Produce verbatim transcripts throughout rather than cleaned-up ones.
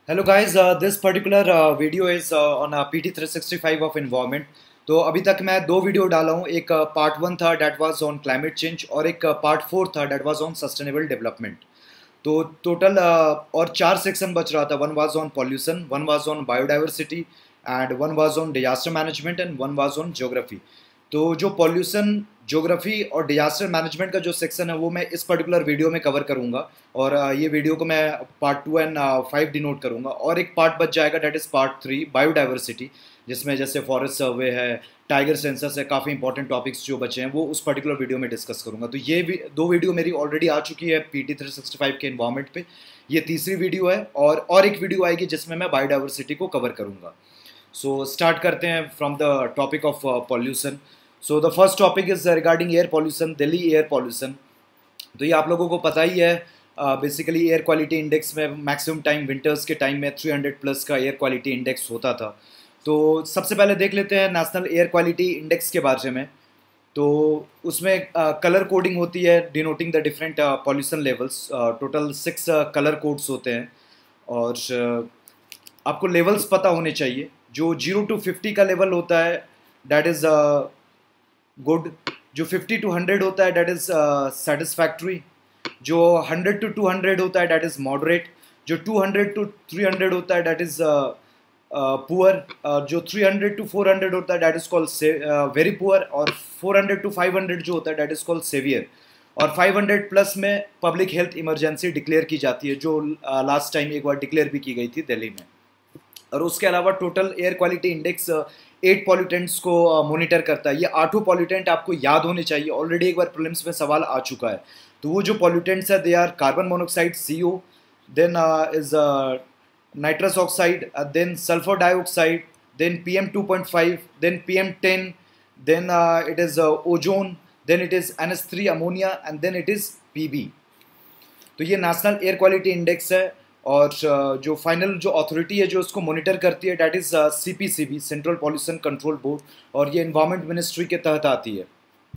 Hello guys, this particular video is on P T three sixty five of environment. तो अभी तक मैं दो वीडियो डाला हूँ। एक पार्ट वन था that was on climate change और एक पार्ट फोर था that was on sustainable development. तो टोटल और चार सेक्शन बच रहा था। One was on pollution, one was on biodiversity and one was on disaster management and one was on geography. तो जो पॉल्यूशन, ज्योग्राफी और डिजास्टर मैनेजमेंट का जो सेक्शन है वो मैं इस पर्टिकुलर वीडियो में कवर करूंगा। और अ, ये वीडियो को मैं part two and five denote करूंगा। और एक पार्ट बच जाएगा that is part three, biodiversity, जिसमें जैसे फॉरेस्ट सर्वे है, टाइगर सेंसस है, काफ़ी इंपॉर्टेंट टॉपिक्स जो बचे हैं वो उस पर्टिकुलर वीडियो में डिस्कस करूंगा। तो ये भी दो वीडियो मेरी ऑलरेडी आ चुकी है P T three sixty five के इन्वायरमेंट पे। ये तीसरी वीडियो है और और एक वीडियो आएगी जिसमें मैं बायोडाइवर्सिटी को कवर करूंगा। सो स्टार्ट करते हैं from the topic of pollution. So the first topic is regarding air pollution, Delhi air pollution. तो ये आप लोगों को पता ही है। बेसिकली एयर क्वालिटी इंडेक्स में मैक्सिमम टाइम विंटर्स के टाइम में थ्री हंड्रेड प्लस का एयर क्वालिटी इंडेक्स होता था। तो सबसे पहले देख लेते हैं नेशनल एयर क्वालिटी इंडेक्स के बारे में। तो उसमें कलर कोडिंग होती है denoting the different pollution levels. Total six colour codes होते हैं और uh, आपको लेवल्स पता होने चाहिए। जो जीरो टू फिफ्टी का लेवल होता है डैट इज़ गुड। जो फिफ्टी टू हंड्रेड होता है डैट इज़ सेटिस्फैक्ट्री। जो हंड्रेड टू टू हंड्रेड होता है डैट इज़ मॉडरेट। जो two hundred to three hundred होता है डैट इज़ पुअर। जो three hundred to four hundred होता है that is called very poor. और four hundred to five hundred जो होता है डैट इज़ कॉल्ड सेवियर। और फाइव हंड्रेड प्लस में पब्लिक हेल्थ इमरजेंसी डिक्लेयर की जाती है, जो लास्ट uh, टाइम एक बार डिक्लेयर भी की गई थी दिल्ली में। और उसके अलावा total air quality index eight pollutants को मॉनिटर करता है। ये आठों पॉल्यूटेंट आपको याद होने चाहिए, ऑलरेडी एक बार प्रीलिम्स में सवाल आ चुका है। तो वो जो पॉल्यूटेंट्स है they are carbon monoxide C O, then is nitrous oxide, then sulphur dioxide, then P M two point five, then P M ten, then it is ozone, then it is N S three ammonia and then it is P B. तो ये national air quality index है। और जो final जो authority है जो उसको monitor करती है that is C P C B, central pollution control board. और ये इन्वायरमेंट मिनिस्ट्री के तहत आती है।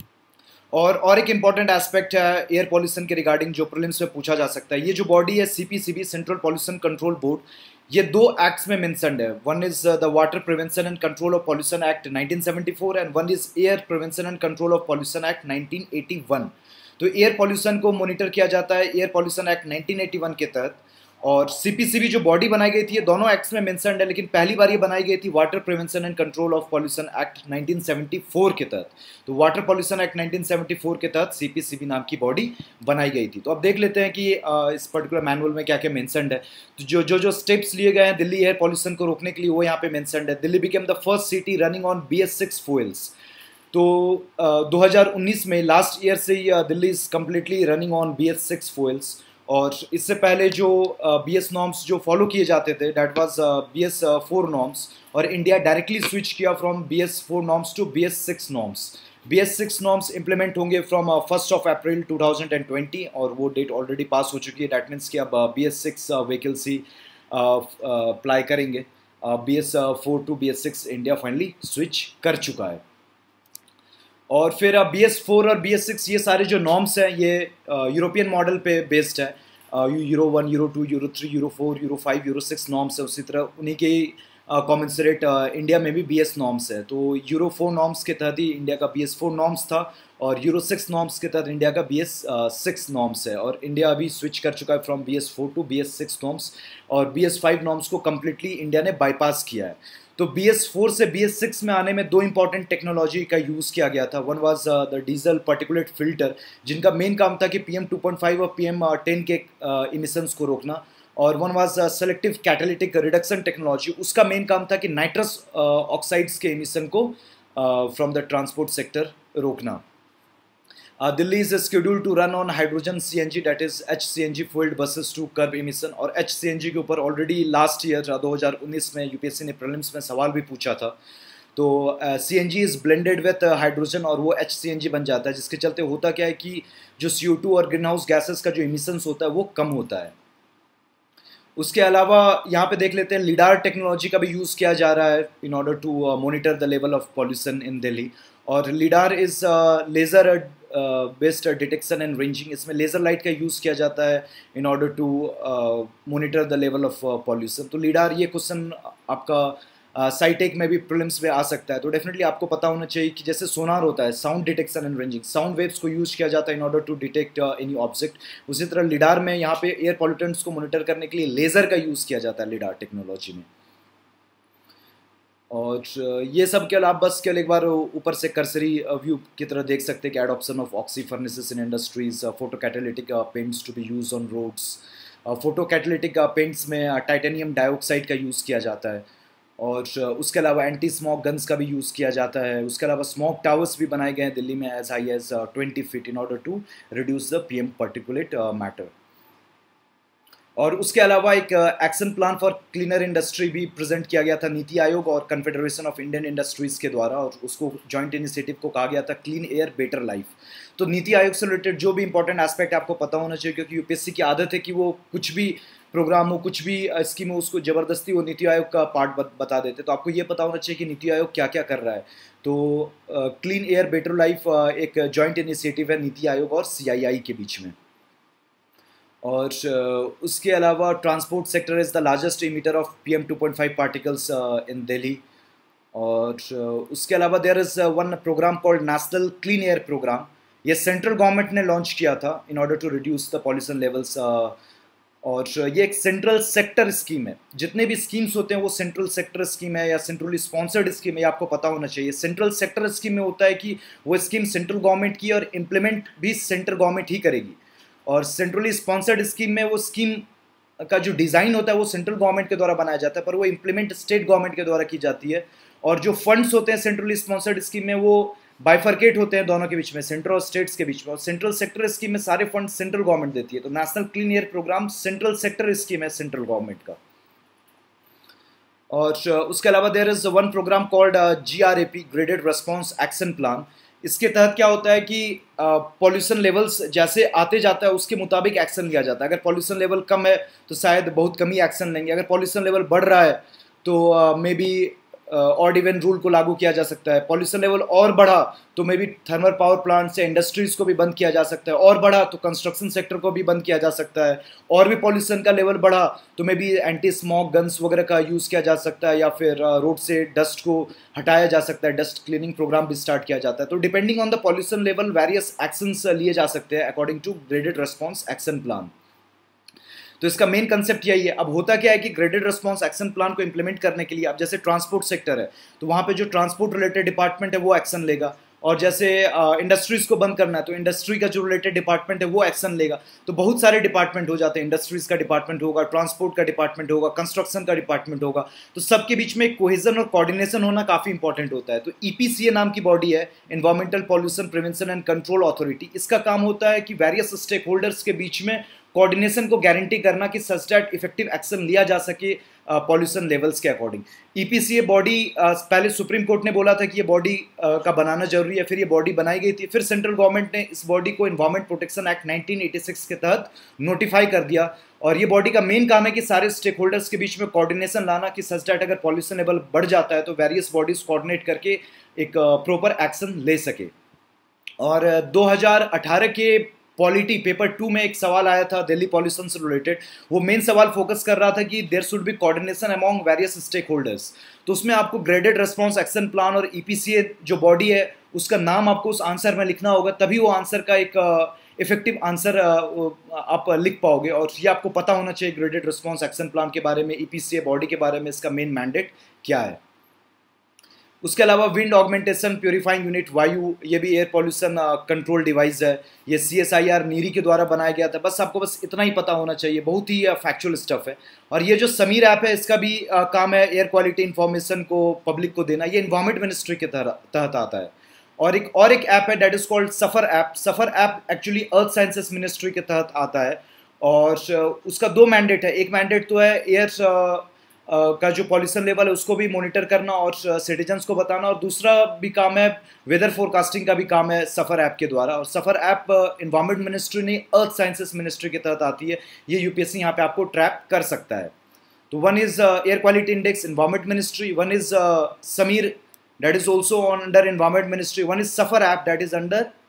और और एक इम्पॉर्टेंट एस्पेक्ट है एयर पॉल्यूशन के रिगार्डिंग जो प्रीलिम्स में पूछा जा सकता है। ये जो बॉडी है C P C B, central pollution control board, ये दो एक्ट्स में मेंशन्ड है। One is the water prevention and control of pollution act nineteen seventy four and one is air prevention and control of pollution act nineteen eighty one. तो air pollution को monitor किया जाता है air pollution act nineteen eighty one के तहत। और C P C B जो body बनाई गई थी ये दोनों एक्ट्स में मेंशन्ड है, लेकिन पहली बार ये बनाई गई थी water prevention and control of pollution act nineteen seventy four के तहत। तो water pollution act nineteen seventy four के तहत सी पी सी बी नाम की बॉडी बनाई गई थी। तो अब देख लेते हैं कि इस पर्टिकुलर मैनुअल में क्या क्या मेंशन्ड है। तो जो जो जो स्टेप्स लिए गए हैं दिल्ली एयर पॉल्यूशन को रोकने के लिए वो यहाँ पे मेंशन्ड है। Delhi became the first city running on B S six fuels. तो दो हज़ार उन्नीस में लास्ट ईयर से ही Delhi is completely running on B S six fuels. और इससे पहले जो बी एस नॉर्म्स जो फॉलो किए जाते थे that was B S four norms. और इंडिया डायरेक्टली स्विच किया from B S four norms to B S six norms. B S six norms implement होंगे from first of April two thousand twenty और वो date already pass हो चुकी है। That means कि अब बी एस सिक्स व्हीकल्स ही apply करेंगे। B S four to B S six India finally switch कर चुका है। और फिर बी एस फोर और बी एस सिक्स ये सारे जो नॉर्म्स हैं ये यूरोपियन मॉडल पे बेस्ड है। Euro one, Euro two, Euro three, Euro four, Euro five, Euro six norms है। उसी तरह उन्हीं के कॉमेंसरेट इंडिया में भी बी एस नॉर्म्स है। तो यूरो फोर नॉर्म्स के तहत ही इंडिया का बी एस फोर नॉर्म्स था और यूरो सिक्स नॉर्म्स के तहत इंडिया का बी एस सिक्स नॉर्म्स है। और इंडिया अभी स्विच कर चुका है from B S four to B S six norms. और बी एस फाइव नॉर्म्स को कम्प्लीटली इंडिया ने बाईपास किया है। तो बी एस फोर से बी एस सिक्स में आने में दो इंपॉर्टेंट टेक्नोलॉजी का यूज़ किया गया था। One was the diesel particulate filter, जिनका मेन काम था कि P M two point five और पी एम टेन के इमिशंस को रोकना। और one was selective catalytic reduction technology, उसका मेन काम था कि नाइट्रस ऑक्साइड्स के इमिशन को फ्रॉम द ट्रांसपोर्ट सेक्टर रोकना। Delhi is scheduled to run on hydrogen C N G that is H C N G fueled buses to कर्ब emission। और H C N G के ऊपर already last year दो हज़ार उन्नीस में U P S C ने prelims में सवाल भी पूछा था। तो C N G is blended with hydrogen और वो एच सी एन जी बन जाता है, जिसके चलते होता क्या है कि जो सी ओ टू और ग्रीन हाउस गैसेस का जो इमिशंस होता है वो कम होता है। उसके अलावा यहाँ पे देख लेते हैं लिडार टेक्नोलॉजी का भी यूज़ किया जा रहा है in order to monitor the level of pollution in Delhi. और lidar is laser based detection and ranging, इसमें लेज़र लाइट का यूज़ किया जाता है in order to monitor the level of pollution. तो लीडार ये क्वेश्चन आपका साइटेक uh, में भी प्रीलिम्स में आ सकता है। तो डेफिनेटली आपको पता होना चाहिए कि जैसे सोनार होता है, sound detection and ranging, sound waves को यूज़ किया जाता है in order to detect any object. उसी तरह लीडार में यहाँ पे एयर पॉल्यूटेंट्स को मॉनिटर करने के लिए लेज़र का यूज़ किया जाता है लीडार टेक्नोलॉजी में। और ये सब के अलावा बस केवल एक बार ऊपर से कर्सरी व्यू की तरह देख सकते हैं कि adoption of oxy furnaces in industries, photo catalytic paints to be use on roads. Photo catalytic paints में टाइटेनियम डाइऑक्साइड का यूज़ किया जाता है। और उसके अलावा एंटी स्मोक गन्स का भी यूज़ किया जाता है। उसके अलावा स्मोक टावर्स भी बनाए गए हैं दिल्ली में as high as twenty feet in order to reduce the PM particulate matter. और उसके अलावा एक action plan for cleaner industry भी प्रेजेंट किया गया था नीति आयोग और कन्फेडरेशन ऑफ इंडियन इंडस्ट्रीज़ के द्वारा, और उसको जॉइंट इनिशिएटिव को कहा गया था क्लीन एयर बेटर लाइफ। तो नीति आयोग से रिलेटेड जो भी इंपॉर्टेंट एस्पेक्ट आपको पता होना चाहिए, क्योंकि यूपीएससी की आदत है कि वो कुछ भी प्रोग्राम हो, कुछ भी स्कीम हो, उसको ज़बरदस्ती वो नीति आयोग का पार्ट बता देते। तो आपको ये पता होना चाहिए कि नीति आयोग क्या क्या कर रहा है। तो क्लीन एयर बेटर लाइफ एक जॉइंट इनिशिएटिव है नीति आयोग और सीआईआई के बीच में। और उसके अलावा transport sector is the largest emitter of P M two point five particles in Delhi. और उसके अलावा there is one program called national clean air program. ये सेंट्रल गवर्नमेंट ने लॉन्च किया था in order to reduce the pollution levels. और ये एक सेंट्रल सेक्टर स्कीम है। जितने भी स्कीम्स होते हैं वो सेंट्रल सेक्टर स्कीम है या सेंट्रली स्पॉन्सर्ड स्कीम है, ये आपको पता होना चाहिए। सेंट्रल सेक्टर स्कीम में होता है कि वो स्कीम सेंट्रल गवर्नमेंट की और इम्प्लीमेंट भी सेंट्रल गवर्नमेंट ही करेगी। और सेंट्रली स्पॉन्सर्ड स्कीम में वो स्कीम का जो डिज़ाइन होता है वो सेंट्रल गवर्नमेंट के द्वारा बनाया जाता है, पर वो इम्प्लीमेंट स्टेट गवर्नमेंट के द्वारा की जाती है। और जो फंड्स होते हैं सेंट्रली स्पॉन्सर्ड स्कीम में वो बाइफर्केट होते हैं दोनों के बीच में, सेंट्रल और स्टेट्स के बीच में। और सेंट्रल सेक्टर स्कीम में सारे फंड सेंट्रल गवर्नमेंट देती है। तो national clean air program central sector scheme है सेंट्रल गवर्नमेंट का। और उसके अलावा there is one program called G R A P, graded response action plan. इसके तहत क्या होता है कि पॉल्यूशन लेवल्स जैसे आते जाता है उसके मुताबिक एक्शन लिया जाता है। अगर पॉल्यूशन लेवल कम है तो शायद बहुत कम ही एक्शन लेंगे। अगर पॉल्यूशन लेवल बढ़ रहा है तो maybe odd even rule को लागू किया जा सकता है। पॉल्यूशन लेवल और बढ़ा तो maybe thermal power plant से इंडस्ट्रीज़ को भी बंद किया जा सकता है, और बढ़ा तो कंस्ट्रक्शन सेक्टर को भी बंद किया जा सकता है। और भी पॉल्यूशन का लेवल बढ़ा तो maybe anti smoke guns वगैरह का यूज़ किया जा सकता है, या फिर रोड से डस्ट को हटाया जा सकता है, डस्ट क्लीनिंग प्रोग्राम भी स्टार्ट किया जाता है। तो depending on the pollution level various actions लिए जा सकते हैं according to graded response action plan. तो इसका मेन कंसेप्ट यही है। अब होता क्या है कि ग्रेडेड रिस्पांस एक्शन प्लान को इंप्लीमेंट करने के लिए, अब जैसे ट्रांसपोर्ट सेक्टर है तो वहाँ पे जो ट्रांसपोर्ट रिलेटेड डिपार्टमेंट है वो एक्शन लेगा, और जैसे इंडस्ट्रीज़ को बंद करना है तो इंडस्ट्री का जो रिलेटेड डिपार्टमेंट है वो एक्शन लेगा। तो बहुत सारे डिपार्टमेंट हो जाते हैं, इंडस्ट्रीज़ का डिपार्टमेंट होगा, ट्रांसपोर्ट का डिपार्टमेंट होगा, कंस्ट्रक्शन का डिपार्टमेंट होगा। तो सबके बीच में कोहेजन और कोऑर्डिनेशन होना काफ़ी इंपॉर्टेंट होता है। तो ई पी सी ए नाम की बॉडी है, environmental pollution prevention and control authority. इसका काम होता है कि वेरियस स्टेक होल्डर्स के बीच में कोऑर्डिनेशन को गारंटी करना कि सच दैट इफेक्टिव एक्शन लिया जा सके पॉल्यूशन लेवल्स के according. E P C A body पहले सुप्रीम कोर्ट ने बोला था कि ये बॉडी का बनाना जरूरी है, फिर ये बॉडी बनाई गई थी। फिर सेंट्रल गवर्नमेंट ने इस बॉडी को environment protection act nineteen eighty six के तहत नोटिफाई कर दिया। और ये बॉडी का मेन काम है कि सारे स्टेक होल्डर्स के बीच में कोऑर्डिनेशन लाना कि सच दैट अगर पॉल्यूशन लेवल बढ़ जाता है तो वेरियस बॉडीज कोऑर्डिनेट करके एक प्रॉपर एक्शन ले सके। और दो हज़ार अठारह के पॉलिटी पेपर टू में एक सवाल आया था दिल्ली पॉल्यूशन से रिलेटेड। वो मेन सवाल फोकस कर रहा था कि there should be coordination among various stakeholders. तो उसमें आपको ग्रेडेड रेस्पॉन्स एक्शन प्लान और ई पी सी ए जो बॉडी है उसका नाम आपको उस आंसर में लिखना होगा, तभी वो आंसर का एक इफेक्टिव आंसर आप लिख पाओगे। और ये आपको पता होना चाहिए ग्रेडेड रेस्पॉन्स एक्शन प्लान के बारे में, ई पी सी ए बॉडी के बारे में, इसका मेन मैंडेट क्या है। उसके अलावा विंड ऑगमेंटेशन प्योरीफाइंग यूनिट वायु, ये भी एयर पॉल्यूशन कंट्रोल डिवाइस है। ये सी एस आई आर नीरी के द्वारा बनाया गया था। बस आपको बस इतना ही पता होना चाहिए, बहुत ही फैक्चुअल स्टफ है। और ये जो समीर ऐप है इसका भी uh, काम है एयर क्वालिटी इन्फॉर्मेशन को पब्लिक को देना। ये इन्वायरमेंट मिनिस्ट्री के तहत आता है। और एक और एक ऐप है that is called SAFAR app. SAFAR app actually earth sciences ministry के तहत आता है। और uh, उसका दो मैंडेट है। एक मैंडेट तो है एयर Uh, का जो पॉल्यूशन लेवल है उसको भी मॉनिटर करना और सिटीजन्स को बताना, और दूसरा भी काम है वेदर फोरकास्टिंग का भी काम है सफ़र ऐप के द्वारा। और सफ़र ऐप इन्वायरमेंट मिनिस्ट्री नहीं अर्थ साइंसेस मिनिस्ट्री के तहत आती है। ये यूपीएससी यहाँ पे आपको ट्रैप कर सकता है। तो one is air quality index environment ministry, one is Sameer that is also under environment ministry, one is SAFAR app that is under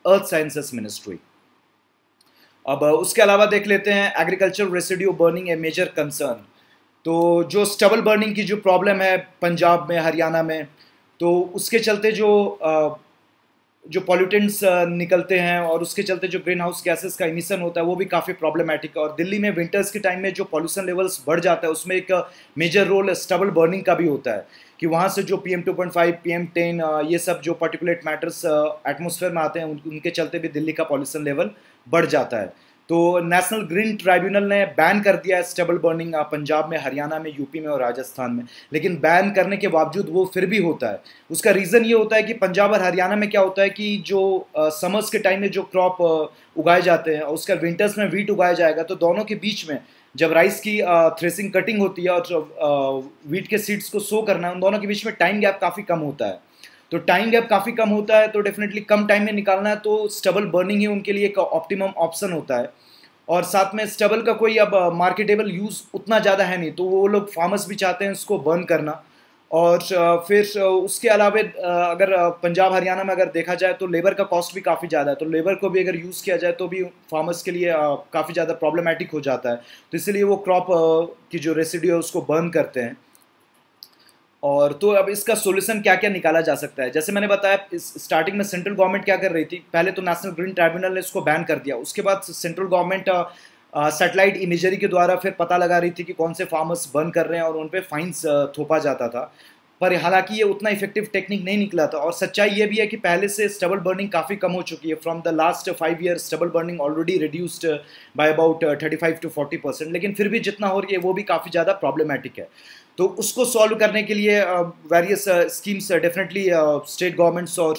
earth sciences ministry. अब उसके अलावा देख लेते हैं agriculture residue burning a major concern. तो जो stubble burning की जो प्रॉब्लम है पंजाब में, हरियाणा में, तो उसके चलते जो जो पॉल्यूटेंट्स निकलते हैं और उसके चलते जो ग्रीन हाउस गैसेस का इमिशन होता है वो भी काफ़ी प्रॉब्लमेटिक है। और दिल्ली में विंटर्स के टाइम में जो पॉल्यूशन लेवल्स बढ़ जाता है उसमें एक मेजर रोल स्टबल बर्निंग का भी होता है कि वहाँ से जो P M two point five, P M ten, ये सब जो पर्टिकुलेट मैटर्स एटमॉस्फेयर में आते हैं उनके चलते भी दिल्ली का पॉल्यूशन लेवल बढ़ जाता है। तो नेशनल ग्रीन ट्राइब्यूनल ने बैन कर दिया है स्टबल बर्निंग पंजाब में, हरियाणा में, यूपी में और राजस्थान में। लेकिन बैन करने के बावजूद वो फिर भी होता है। उसका रीज़न ये होता है कि पंजाब और हरियाणा में क्या होता है कि जो समर्स के टाइम में जो क्रॉप उगाए जाते हैं और उसका विंटर्स में वीट उगाया जाएगा, तो दोनों के बीच में जब राइस की थ्रेसिंग कटिंग होती है और वीट के सीड्स को सो करना है, उन दोनों के बीच में टाइम गैप काफ़ी कम होता है। तो टाइम गैप काफ़ी कम होता है तो डेफिनेटली कम टाइम में निकालना है तो स्टबल बर्निंग ही उनके लिए एक ऑप्टिमम ऑप्शन होता है। और साथ में स्टबल का कोई अब मार्केटेबल यूज़ उतना ज़्यादा है नहीं, तो वो लोग फार्मर्स भी चाहते हैं उसको बर्न करना। और फिर उसके अलावा अगर पंजाब हरियाणा में अगर देखा जाए तो लेबर का कॉस्ट भी काफ़ी ज़्यादा है, तो लेबर को भी अगर यूज़ किया जाए तो भी फार्मर्स के लिए काफ़ी ज़्यादा प्रॉब्लमेटिक हो जाता है। तो इसलिए वो क्रॉप की जो रेसिड्यू है उसको बर्न करते हैं। और तो अब इसका सोल्यूशन क्या क्या निकाला जा सकता है, जैसे मैंने बताया इस स्टार्टिंग में सेंट्रल गवर्नमेंट क्या कर रही थी, पहले तो नेशनल ग्रीन ट्राइब्यूनल ने इसको बैन कर दिया। उसके बाद सेंट्रल गवर्नमेंट सैटेलाइट इमेजरी के द्वारा फिर पता लगा रही थी कि कौन से फार्मर्स बर्न कर रहे हैं और उन पे फाइन्स थोपा जाता था। पर हालांकि ये उतना इफेक्टिव टेक्निक नहीं निकला था। और सच्चाई ये भी है कि पहले से स्टबल बर्निंग काफ़ी कम हो चुकी है। From the last five year stubble burning already reduced by about thirty five to forty percent, लेकिन फिर भी जितना हो रही है वो भी काफ़ी ज़्यादा प्रॉब्लमेटिक है। तो उसको सॉल्व करने के लिए various schemes definitely state governments और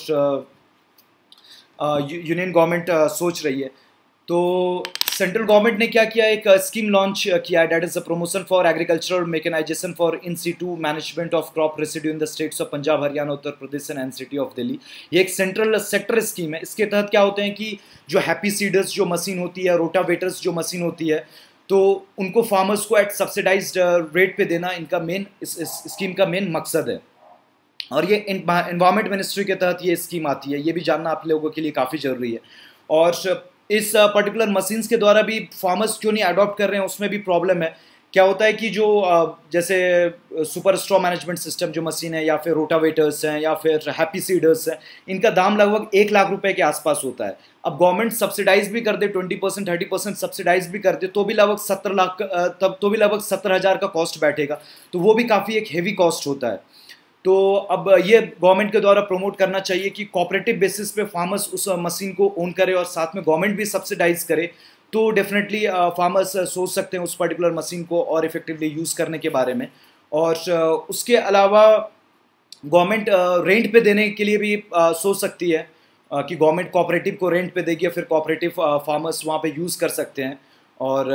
यूनियन गवर्नमेंट सोच रही है। तो सेंट्रल गवर्नमेंट ने क्या किया, एक स्कीम लॉन्च किया है, that is the promotion for agricultural mechanization for in situ management of crop residue in the states of Punjab, Haryana, Uttar Pradesh and city of Delhi. ये एक सेंट्रल सेक्टर स्कीम है। इसके तहत क्या होते हैं कि जो हैप्पी सीडर्स जो मशीन होती है, रोटावेटर्स जो मशीन होती है, तो उनको फार्मर्स को एट सब्सिडाइज्ड रेट पे देना इनका मेन, इस, इस स्कीम का मेन मकसद है। और ये एनवायरमेंट मिनिस्ट्री के तहत ये स्कीम आती है, ये भी जानना आप लोगों के लिए काफ़ी ज़रूरी है। और इस पर्टिकुलर मशीन्स के द्वारा भी फार्मर्स क्यों नहीं अडॉप्ट कर रहे हैं उसमें भी प्रॉब्लम है। क्या होता है कि जो जैसे सुपर स्ट्रॉ मैनेजमेंट सिस्टम जो मशीन है, या फिर रोटावेटर्स हैं, या फिर हैप्पी सीडर्स हैं, इनका दाम लगभग एक लाख रुपए के आसपास होता है। अब गवर्नमेंट सब्सिडाइज भी कर दे, twenty percent thirty percent subsidize भी कर दे, तो भी लगभग सत्तर लाख तब तो भी लगभग सत्तर हज़ार का कॉस्ट बैठेगा। तो वो भी काफ़ी एक हेवी कॉस्ट होता है। तो अब ये गवर्नमेंट के द्वारा प्रमोट करना चाहिए कि कोऑपरेटिव बेसिस पे फार्मर्स उस मशीन को ओन करे और साथ में गवर्नमेंट भी सब्सिडाइज करे, तो डेफिनेटली फार्मर्स सोच सकते हैं उस पर्टिकुलर मशीन को और इफेक्टिवली यूज़ करने के बारे में। और उसके अलावा गवर्नमेंट रेंट पे देने के लिए भी सोच सकती है कि गवर्नमेंट कोऑपरेटिव को रेंट पे देगी, फिर कोऑपरेटिव फार्मर्स वहाँ पे यूज़ कर सकते हैं। और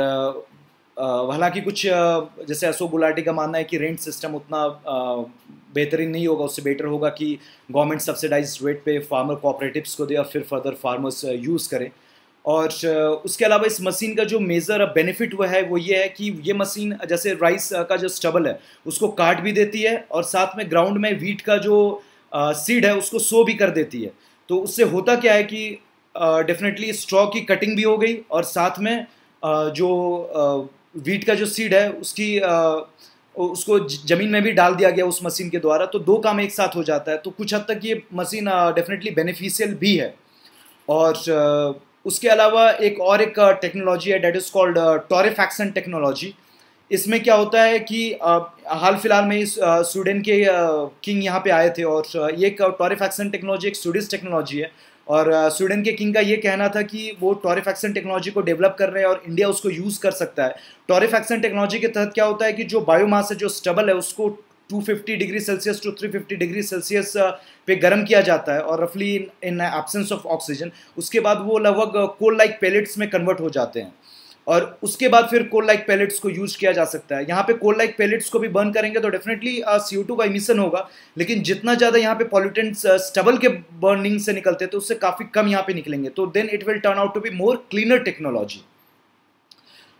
हालांकि कुछ जैसे अशोक गुलाटी का मानना है कि रेंट सिस्टम उतना बेहतरीन नहीं होगा, उससे बेटर होगा कि गवर्नमेंट सब्सिडाइज्ड रेट पे फार्मर कोऑपरेटिव्स को दे और फिर फर्दर फार्मर्स यूज़ करें। और उसके अलावा इस मशीन का जो मेजर बेनिफिट हुआ है वो ये है कि ये मशीन जैसे राइस का जो स्टबल है उसको काट भी देती है और साथ में ग्राउंड में वीट का जो सीड है उसको सो भी कर देती है। तो उससे होता क्या है कि डेफिनेटली स्ट्रॉ की कटिंग भी हो गई और साथ में uh, जो वीट uh, का जो सीड है उसकी uh, उसको ज़मीन में भी डाल दिया गया उस मशीन के द्वारा। तो दो काम एक साथ हो जाता है। तो कुछ हद तक ये मशीन डेफिनेटली बेनिफिशियल भी है। और uh, उसके अलावा एक और एक टेक्नोलॉजी है, that is called torrefaction technology. इसमें क्या होता है कि uh, हाल फिलहाल में इस uh, स्वीडन के किंग uh, यहाँ पे आए थे और uh, ये टॉरेफैक्सन टेक्नोलॉजी एक स्वीडिश टेक्नोलॉजी है। और स्वीडन uh, के किंग का ये कहना था कि वो टॉरेफैक्सन टेक्नोलॉजी को डेवलप कर रहे हैं और इंडिया उसको यूज़ कर सकता है। टॉरेफैक्सन टेक्नोलॉजी के तहत क्या होता है कि जो बायोमास है, जो स्टबल है, उसको two fifty degree Celsius to three fifty degree Celsius पे गर्म किया जाता है और रफली इन एब्सेंस ऑफ ऑक्सीजन उसके बाद वो लगभग कोल लाइक पैलेट्स में कन्वर्ट हो जाते हैं और उसके बाद फिर कोल लाइक पैलेट्स को यूज किया जा सकता है। यहाँ पे कोल लाइक पैलेट्स को भी बर्न करेंगे तो डेफिनेटली सी ओ टू का इमिशन होगा, लेकिन जितना ज़्यादा यहाँ पे पॉल्यूटेंट्स स्टबल के बर्निंग से निकलते हैं तो उससे काफ़ी कम यहाँ पे निकलेंगे। तो then it will turn out to be more cleaner technology.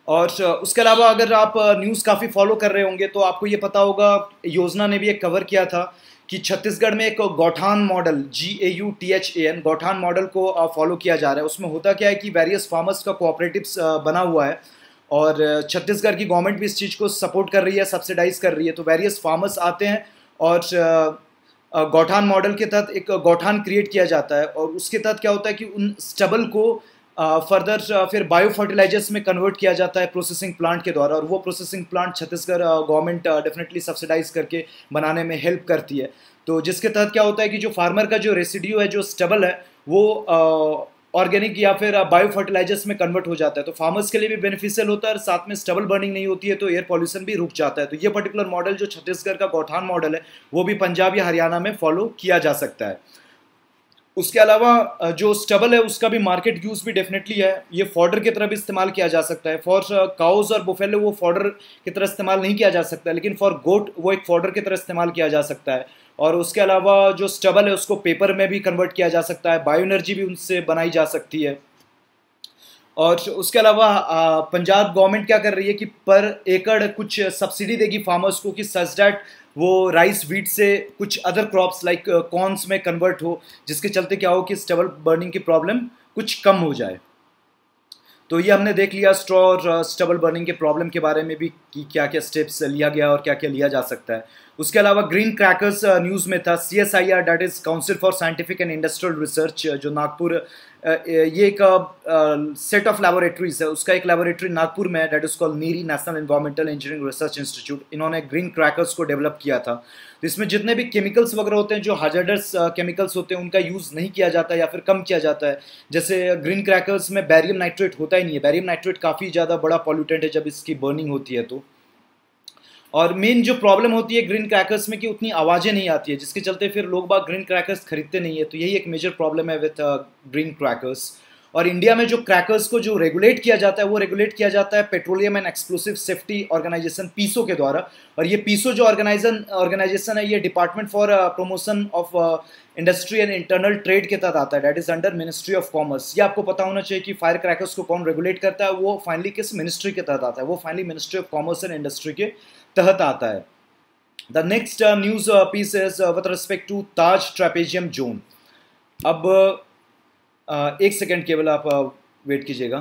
और उसके अलावा अगर आप न्यूज़ काफ़ी फॉलो कर रहे होंगे तो आपको ये पता होगा, योजना ने भी एक कवर किया था कि छत्तीसगढ़ में एक Gauthan model, G A U T H A N, Gauthan model को फॉलो किया जा रहा है। उसमें होता क्या है कि वेरियस फार्मर्स का कोऑपरेटिव्स बना हुआ है और छत्तीसगढ़ की गवर्नमेंट भी इस चीज़ को सपोर्ट कर रही है, सब्सिडाइज कर रही है। तो वेरियस फार्मर्स आते हैं और गौठान मॉडल के तहत एक गौठान क्रिएट किया जाता है और उसके तहत क्या होता है कि उन स्टबल को फर्दर uh, फिर बायो फर्टिलाइजर्स में कन्वर्ट किया जाता है प्रोसेसिंग प्लांट के द्वारा, और वो processing plant Chhattisgarh government definitely subsidize करके बनाने में हेल्प करती है। तो जिसके तहत क्या होता है कि जो फार्मर का जो रेसिड्यू है, जो स्टबल है, वो ऑर्गेनिक या फिर बायो फर्टिलाइजर्स में कन्वर्ट हो जाता है। तो फार्मर्स के लिए भी बेनिफिशियल होता है और साथ में स्टबल बर्निंग नहीं होती है, तो एयर पॉल्यूशन भी रुक जाता है। तो ये पर्टिकुलर मॉडल जो छत्तीसगढ़ का गौठान मॉडल है वो भी पंजाब या हरियाणा में फॉलो किया जा सकता है। उसके अलावा जो स्टबल है उसका भी मार्केट यूज़ भी डेफिनेटली है। ये फॉडर की तरह भी इस्तेमाल किया जा सकता है। फॉर काउज और बुफेलो वो फॉडर की तरह इस्तेमाल नहीं किया जा सकता, लेकिन फॉर गोट वो एक फॉडर की तरह इस्तेमाल किया जा सकता है। और उसके अलावा जो स्टबल है उसको पेपर में भी कन्वर्ट किया जा सकता है, बायो एनर्जी भी उनसे बनाई जा सकती है। और उसके अलावा पंजाब गवर्नमेंट क्या कर रही है कि पर एकड़ कुछ सब्सिडी देगी फार्मर्स को कि सच दैट वो राइस वीट से कुछ अदर क्रॉप्स लाइक कॉर्न्स में कन्वर्ट हो, जिसके चलते क्या हो कि स्टबल बर्निंग की प्रॉब्लम कुछ कम हो जाए। तो ये हमने देख लिया स्ट्रॉ और स्टबल बर्निंग के प्रॉब्लम के बारे में भी कि क्या क्या स्टेप्स लिया गया और क्या क्या लिया जा सकता है। उसके अलावा ग्रीन क्रैकर्स न्यूज़ में था, C S I R that is council for scientific and industrial research, जो नागपुर, ये एक सेट ऑफ लैबोरेटरीज है, उसका एक लैबोरेटरी नागपुर में है, that is called NEERI, national environmental engineering research institute. इन्होंने ग्रीन क्रैकर्स को डेवलप किया था। तो इसमें जितने भी केमिकल्स वगैरह होते हैं, जो हाजर्डस केमिकल्स होते हैं, उनका यूज़ नहीं किया जाता या फिर कम किया जाता है। जैसे ग्रीन क्रैकर्स में बैरियम नाइट्रेट होता ही नहीं है। बैरियम नाइट्रेट काफ़ी ज़्यादा बड़ा पॉल्यूटेंट है जब इसकी बर्निंग होती है तो। और मेन जो प्रॉब्लम होती है ग्रीन क्रैकर्स में कि उतनी आवाज़ें नहीं आती है, जिसके चलते फिर लोग बाग ग्रीन क्रैकर्स खरीदते नहीं है। तो यही एक मेजर प्रॉब्लम है विथ ग्रीन क्रैकर्स। और इंडिया में जो क्रैकर्स को जो रेगुलेट किया जाता है वो रेगुलेट किया जाता है petroleum and explosive safety organization PESO के द्वारा। और ये पीसो जो ऑर्गेनाइजेशन ऑर्गेनाइजेशन है, ये department for promotion of industry and internal trade के तहत आता है, that is under ministry of commerce. ये आपको पता होना चाहिए कि फायर क्रैकर्स को कौन रेगुलेट करता है, वो फाइनली किस मिनिस्ट्री के तहत आता है, वो finally ministry of commerce and industry के तहत आता है। The next news piece is with respect to Taj trapezium zone. अब uh, एक सेकेंड केवल आप वेट uh, कीजिएगा।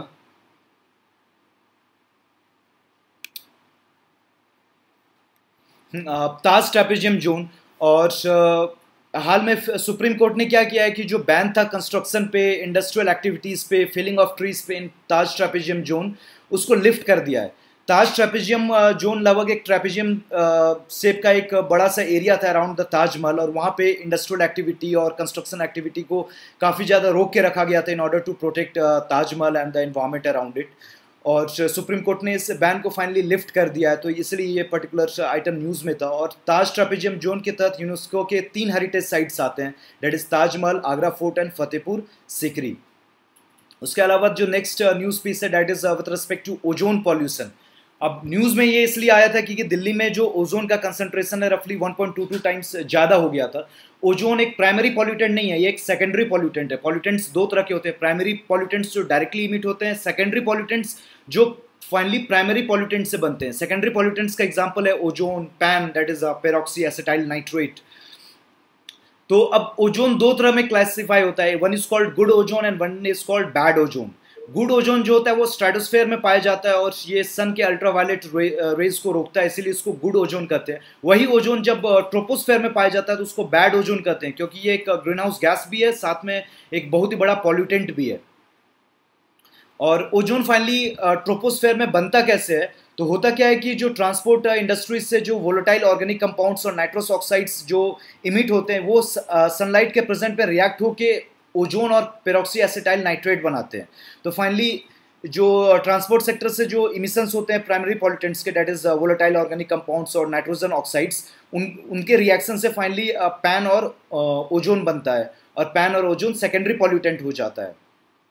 ताज ट्रेपेजियम जोन, और uh, हाल में सुप्रीम कोर्ट ने क्या किया है कि जो बैन था कंस्ट्रक्शन पे, इंडस्ट्रियल एक्टिविटीज़ पे, फिलिंग ऑफ ट्रीज पे इन ताज ट्रेपेजियम जोन, उसको लिफ्ट कर दिया है। ताज ट्रेपेजियम जोन लगभग एक ट्रेपेजियम शेप का एक बड़ा सा एरिया था अराउंड द ताजमहल, और वहाँ पे इंडस्ट्रियल एक्टिविटी और कंस्ट्रक्शन एक्टिविटी को काफ़ी ज़्यादा रोक के रखा गया था in order to protect Taj Mahal and the environment around it. और सुप्रीम कोर्ट ने इस बैन को फाइनली लिफ्ट कर दिया है, तो इसलिए ये पर्टिकुलर आइटम न्यूज़ में था। और ताज ट्रेपेजियम जोन के तहत यूनेस्को के तीन हेरिटेज साइट्स आते हैं, that is Taj Mahal, Agra fort and Fatehpur Sikri. उसके अलावा जो नेक्स्ट न्यूज़ पीस है that is with respect to ozone pollution. अब न्यूज़ में ये इसलिए आया था क्योंकि दिल्ली में जो ओजोन का कंसंट्रेशन है रफली one point two two times ज़्यादा हो गया था। ओजोन एक प्राइमरी पॉल्यूटेंट नहीं है, ये एक सेकेंडरी पॉल्यूटेंट है। पॉल्यूटेंट्स दो तरह के होते हैं, प्राइमरी पॉल्यूटेंट्स जो डायरेक्टली इमिट होते हैं, सेकेंडरी पॉल्यूटेंट्स जो फाइनली प्राइमरी पॉल्यूटेंट से बनते हैं। सेकेंडरी पॉल्यूटेंट्स का एग्जाम्पल है ozone, PAN that is peroxy acetyl nitrate. तो अब ओजोन दो तरह में क्लासिफाई होता है, one is called good ozone and one is called bad ozone. Good ozone जो होता है वो स्ट्रेटोस्फेयर में पाया जाता है और ये सन के अल्ट्रावायलेट रेज को रोकता है, इसीलिए इसको गुड ओजोन कहते हैं। वही ओजोन जब ट्रोपोस्फेयर में पाया जाता है तो उसको बैड ओजोन कहते हैं, क्योंकि ये एक ग्रीन हाउस गैस भी है, साथ में एक बहुत ही बड़ा पॉल्यूटेंट भी है। और ओजोन फाइनली ट्रोपोस्फेयर में बनता कैसे है, तो होता क्या है कि जो ट्रांसपोर्ट इंडस्ट्रीज से जो वोलेटाइल ऑर्गेनिक कंपाउंड्स और नाइट्रस ऑक्साइड्स जो इमिट होते हैं वो सनलाइट के प्रेजेंट पे रिएक्ट होके ओजोन और पेरोक्सी एसिटाइल नाइट्रेट बनाते हैं। तो फाइनली जो ट्रांसपोर्ट सेक्टर से जो इमिशंस होते हैं प्राइमरी पॉल्यूटेंट्स के, that is volatile organic compounds और नाइट्रोजन ऑक्साइड्स, उन उनके रिएक्शन से फाइनली पैन और ओजोन बनता है, और पैन और ओजोन सेकेंडरी पॉल्यूटेंट हो जाता है।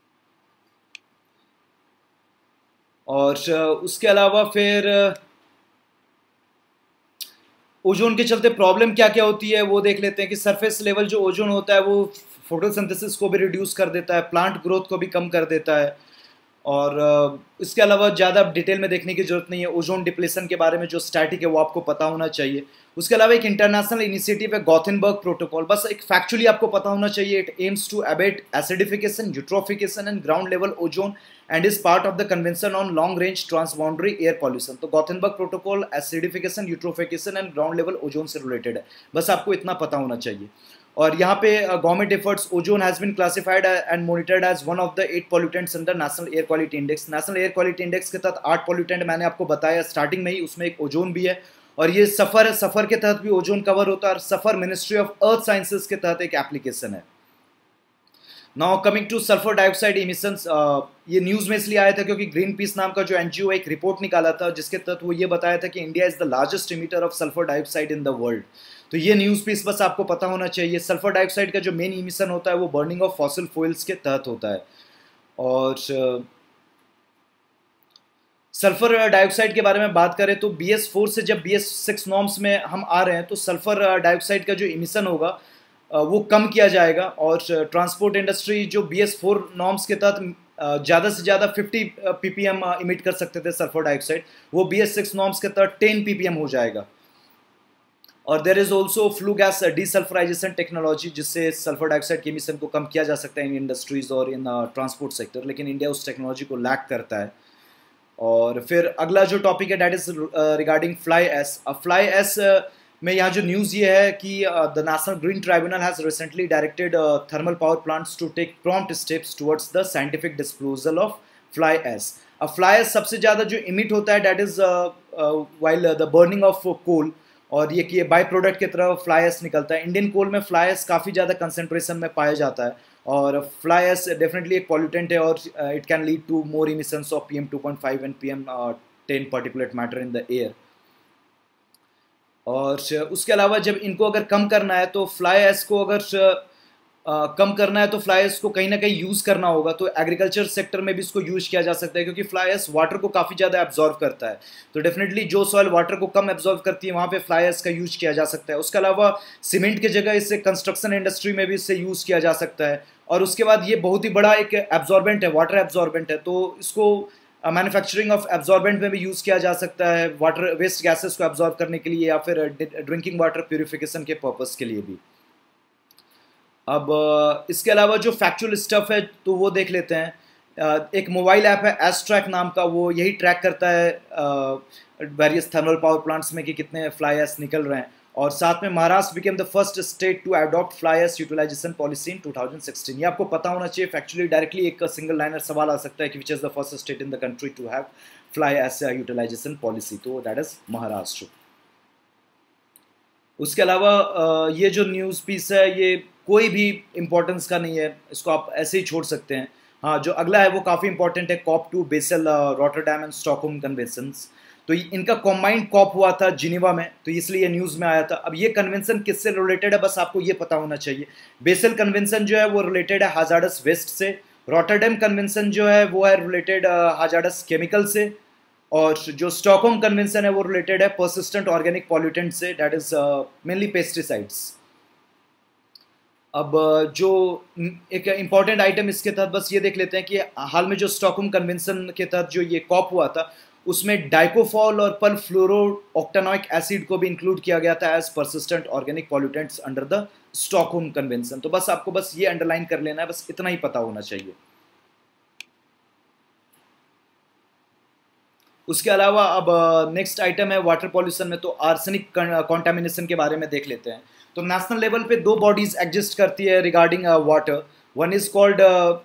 और उसके अलावा फिर ओजोन के चलते प्रॉब्लम क्या क्या होती है वो देख लेते हैं कि सरफेस लेवल जो ओजोन होता है वो फोटोसिंथेसिस को भी रिड्यूस कर देता है, प्लांट ग्रोथ को भी कम कर देता है, और uh, इसके अलावा ज़्यादा डिटेल में देखने की जरूरत नहीं है। ओजोन डिप्लेशन के बारे में जो स्टैटिक है वो आपको पता होना चाहिए। उसके अलावा एक इंटरनेशनल इनिशिएटिव है गॉथेनबर्ग प्रोटोकॉल, बस एक फैक्चुअली आपको पता होना चाहिए। It aims to abate acidification, eutrophication and ground level ozone and is part of the convention on long range transboundary air pollution. तो Gothenburg protocol acidification, eutrophication and ground level ozone से related है, बस आपको इतना पता होना चाहिए। और यहाँ पे government efforts, ozone has been classified and monitored as one of the eight pollutants under national air quality index. National air quality index के तहत आठ पॉल्यूटेंट मैंने आपको बताया स्टार्टिंग में ही, उसमें एक ओजोन भी है। और ये सफ़र है, सफ़र के तहत भी ओजोन कवर होता है, और SAFAR ministry of earth sciences के तहत एक एप्लीकेशन है। Now coming to sulphur dioxide emissions, ये न्यूज़ में इसलिए आया था क्योंकि ग्रीन पीस नाम का जो एनजीओ एक रिपोर्ट निकाला था जिसके तहत वो ये बताया था कि India is the largest emitter of sulphur dioxide in the world. तो ये न्यूज़ पीस बस आपको पता होना चाहिए। सल्फर डाइऑक्साइड का जो मेन इमिशन होता है वो बर्निंग ऑफ फॉसिल फ्यूल्स के तहत होता है। और सल्फर डाइऑक्साइड के बारे में बात करें तो बी एस फोर से जब बी एस सिक्स नॉर्म्स में हम आ रहे हैं तो सल्फर डाइऑक्साइड का जो इमिशन होगा वो कम किया जाएगा। और ट्रांसपोर्ट इंडस्ट्री जो बी एस फोर नॉर्म्स के तहत ज़्यादा से ज़्यादा fifty P P M emit कर सकते थे सल्फर डाइऑक्साइड, वो बी एस सिक्स नॉर्म्स के तहत टेन पी पी एम हो जाएगा। और there is also flue gas desulphurisation technology, जिससे सल्फर डाइऑक्साइड के इमिशन को कम किया जा सकता है इन इंडस्ट्रीज़ और इन ट्रांसपोर्ट सेक्टर, लेकिन इंडिया उस टेक्नोलॉजी को लैक करता है। और फिर अगला जो टॉपिक है that is regarding fly ash. अब फ्लाई एस में यहाँ जो न्यूज़ ये है कि the national green tribunal has recently directed thermal power plants to take prompt steps towards the scientific disposal of fly ash. अब फ्लाई एस सबसे ज़्यादा जो इमिट होता है that is while the burning of coal, और ये कि ये बाई प्रोडक्ट की तरह फ्लाई एस निकलता है। इंडियन कोल में फ्लाई एस काफ़ी ज़्यादा कंसनट्रेशन में पाया जाता है, और फ्लाई एस डेफिनेटली एक पॉल्यूटेंट है और it can lead to more emissions of P M two point five and P M ten particulate matter in the air. और उसके अलावा जब इनको अगर कम करना है तो फ्लाई एस को अगर Uh, कम करना है तो फ्लाई एस को कहीं ना कहीं यूज़ करना होगा। तो एग्रीकल्चर सेक्टर में भी इसको यूज़ किया जा सकता है क्योंकि फ्लाई एस वाटर को काफ़ी ज़्यादा एब्जॉर्व करता है। तो डेफिनेटली जो सॉइल वाटर को कम एब्जॉर्व करती है वहाँ पे फ्लाई एस का यूज़ किया जा सकता है। उसके अलावा सीमेंट की जगह इससे कंस्ट्रक्शन इंडस्ट्री में भी इससे यूज़ किया जा सकता है। और उसके बाद ये बहुत ही बड़ा एक एब्जॉर्बेंट है, वाटर एब्जॉर्बेंट है, तो इसको मैन्युफैक्चरिंग ऑफ एब्जॉर्बेंट में भी यूज़ किया जा सकता है, वाटर वेस्ट गैसेस को एब्जॉर्व करने के लिए या फिर ड्रिंकिंग वाटर प्यूरिफिकेशन के पर्पज़ के लिए भी। अब इसके अलावा जो फैक्चुअल स्टफ है तो वो देख लेते हैं। एक मोबाइल ऐप है एस्ट्रैक नाम का, वो यही ट्रैक करता है वेरियस थर्मल पावर प्लांट्स में कि कितने फ्लाई एस निकल रहे हैं। और साथ में Maharashtra became the first state to adopt fly ash utilisation policy in two thousand sixteen. ये आपको पता होना चाहिए। फैक्चुअली डायरेक्टली एक सिंगल लाइनर सवाल आ सकता है कि which is the first state in the country to have fly ash utilisation policy, तो दैट इज़ महाराष्ट्र। उसके अलावा ये जो न्यूज़ पीस है ये कोई भी इम्पोर्टेंस का नहीं है, इसको आप ऐसे ही छोड़ सकते हैं। हाँ, जो अगला है वो काफ़ी इंपॉर्टेंट है, COP two Basel Rotterdam and Stockholm conventions. तो इनका कॉम्बाइंड कॉप हुआ था जिनेवा में, तो इसलिए न्यूज़ में आया था। अब ये कन्वेंशन किससे रिलेटेड है बस आपको ये पता होना चाहिए। बेसल कन्वेंशन जो है वो रिलेटेड है हाजार्डस वेस्ट से, रॉटरडैम कन्वेंशन जो है वो है रिलेटेड हाजार्डस केमिकल से, और जो स्टॉकहोम कन्वेंशन है वो रिलेटेड है परसिस्टेंट ऑर्गेनिक पॉल्यूटेंट से, दैट इज मेनली पेस्टिसाइड्स। अब जो एक इम्पॉर्टेंट आइटम इसके तहत बस ये देख लेते हैं कि हाल में जो स्टॉकहोम कन्वेंशन के तहत जो ये कॉप हुआ था उसमें डाइकोफॉल और पल फ्लोरो ऑक्टेनॉइक एसिड को भी इंक्लूड किया गया था as persistent organic pollutants under the Stockholm convention. तो बस आपको बस ये अंडरलाइन कर लेना है, बस इतना ही पता होना चाहिए। उसके अलावा अब नेक्स्ट आइटम है वाटर पॉल्यूशन में, तो आर्सेनिक कॉन्टामिनेशन के बारे में देख लेते हैं। तो नेशनल लेवल पे दो बॉडीज एग्जिस्ट करती है regarding water, one is called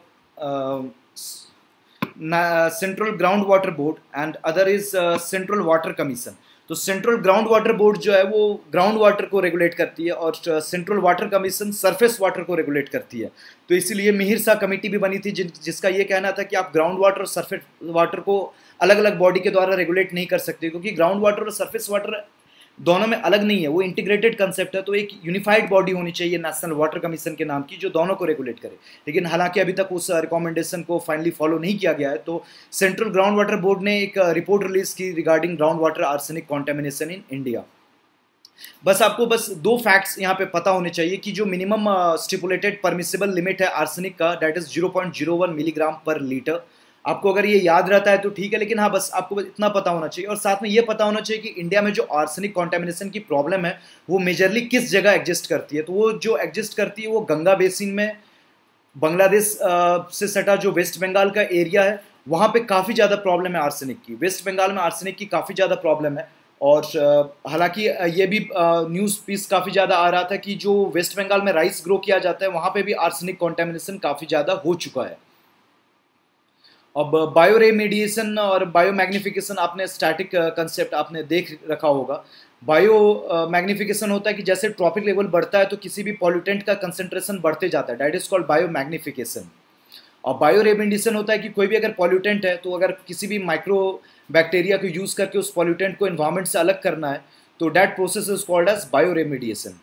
central ground water board and other is central water commission. तो सेंट्रल ग्राउंड वाटर बोर्ड जो है वो ग्राउंड वाटर को रेगुलेट करती है और central water commission surface water को रेगुलेट करती है। तो इसीलिए मिहिर शाह कमेटी भी बनी थी जिन, जिसका ये कहना था कि आप ग्राउंड वाटर और सरफेस वाटर को अलग अलग बॉडी के द्वारा रेगुलेट नहीं कर सकते, क्योंकि ग्राउंड वाटर और सरफेस वाटर दोनों में अलग नहीं है, वो इंटीग्रेटेड कंसेप्ट है। तो एक यूनिफाइड बॉडी होनी चाहिए नेशनल वाटर कमीशन के नाम की जो दोनों को रेगुलेट करे, लेकिन हालांकि अभी तक उस रिकमेंडेशन को फाइनली फॉलो नहीं किया गया है। तो सेंट्रल ग्राउंड वाटर बोर्ड ने एक रिपोर्ट रिलीज की regarding ground water arsenic contamination in India. बस आपको बस दो फैक्ट्स यहाँ पे पता होने चाहिए कि जो मिनिमम स्टिपुलेटेड परमिसिबल लिमिट है आर्सेनिक का that is zero point zero one milligram per litre, आपको अगर ये याद रहता है तो ठीक है, लेकिन हाँ बस आपको बस इतना पता होना चाहिए। और साथ में ये पता होना चाहिए कि इंडिया में जो आर्सेनिक कॉन्टेमिनेशन की प्रॉब्लम है वो मेजरली किस जगह एग्जिस्ट करती है। तो वो जो एग्जिस्ट करती है वो गंगा बेसिन में, बांग्लादेश से सटा जो वेस्ट बंगाल का एरिया है वहाँ पे काफ़ी ज़्यादा प्रॉब्लम है आर्सेनिक की। वेस्ट बंगाल में आर्सेनिक की काफ़ी ज़्यादा प्रॉब्लम है। और हालांकि ये भी न्यूज़ पीस काफ़ी ज़्यादा आ रहा था कि जो वेस्ट बंगाल में राइस ग्रो किया जाता है वहाँ पे भी आर्सेनिक कॉन्टेमिनेशन काफ़ी ज़्यादा हो चुका है। अब बायो रेमेडिएशन और बायो मैग्निफिकेशन, आपने स्टैटिक कंसेप्ट आपने देख रखा होगा। बायो मैग्निफिकेशन होता है कि जैसे ट्रॉपिक लेवल बढ़ता है तो किसी भी पॉल्यूटेंट का कंसंट्रेशन बढ़ते जाता है, that is called bio magnification. और बायो रेमेडिएशन होता है कि कोई भी अगर पॉल्यूटेंट है तो अगर किसी भी माइक्रो बैक्टीरिया को यूज़ करके उस पॉल्यूटेंट को एनवायरमेंट से अलग करना है तो that process is called as bio remediation.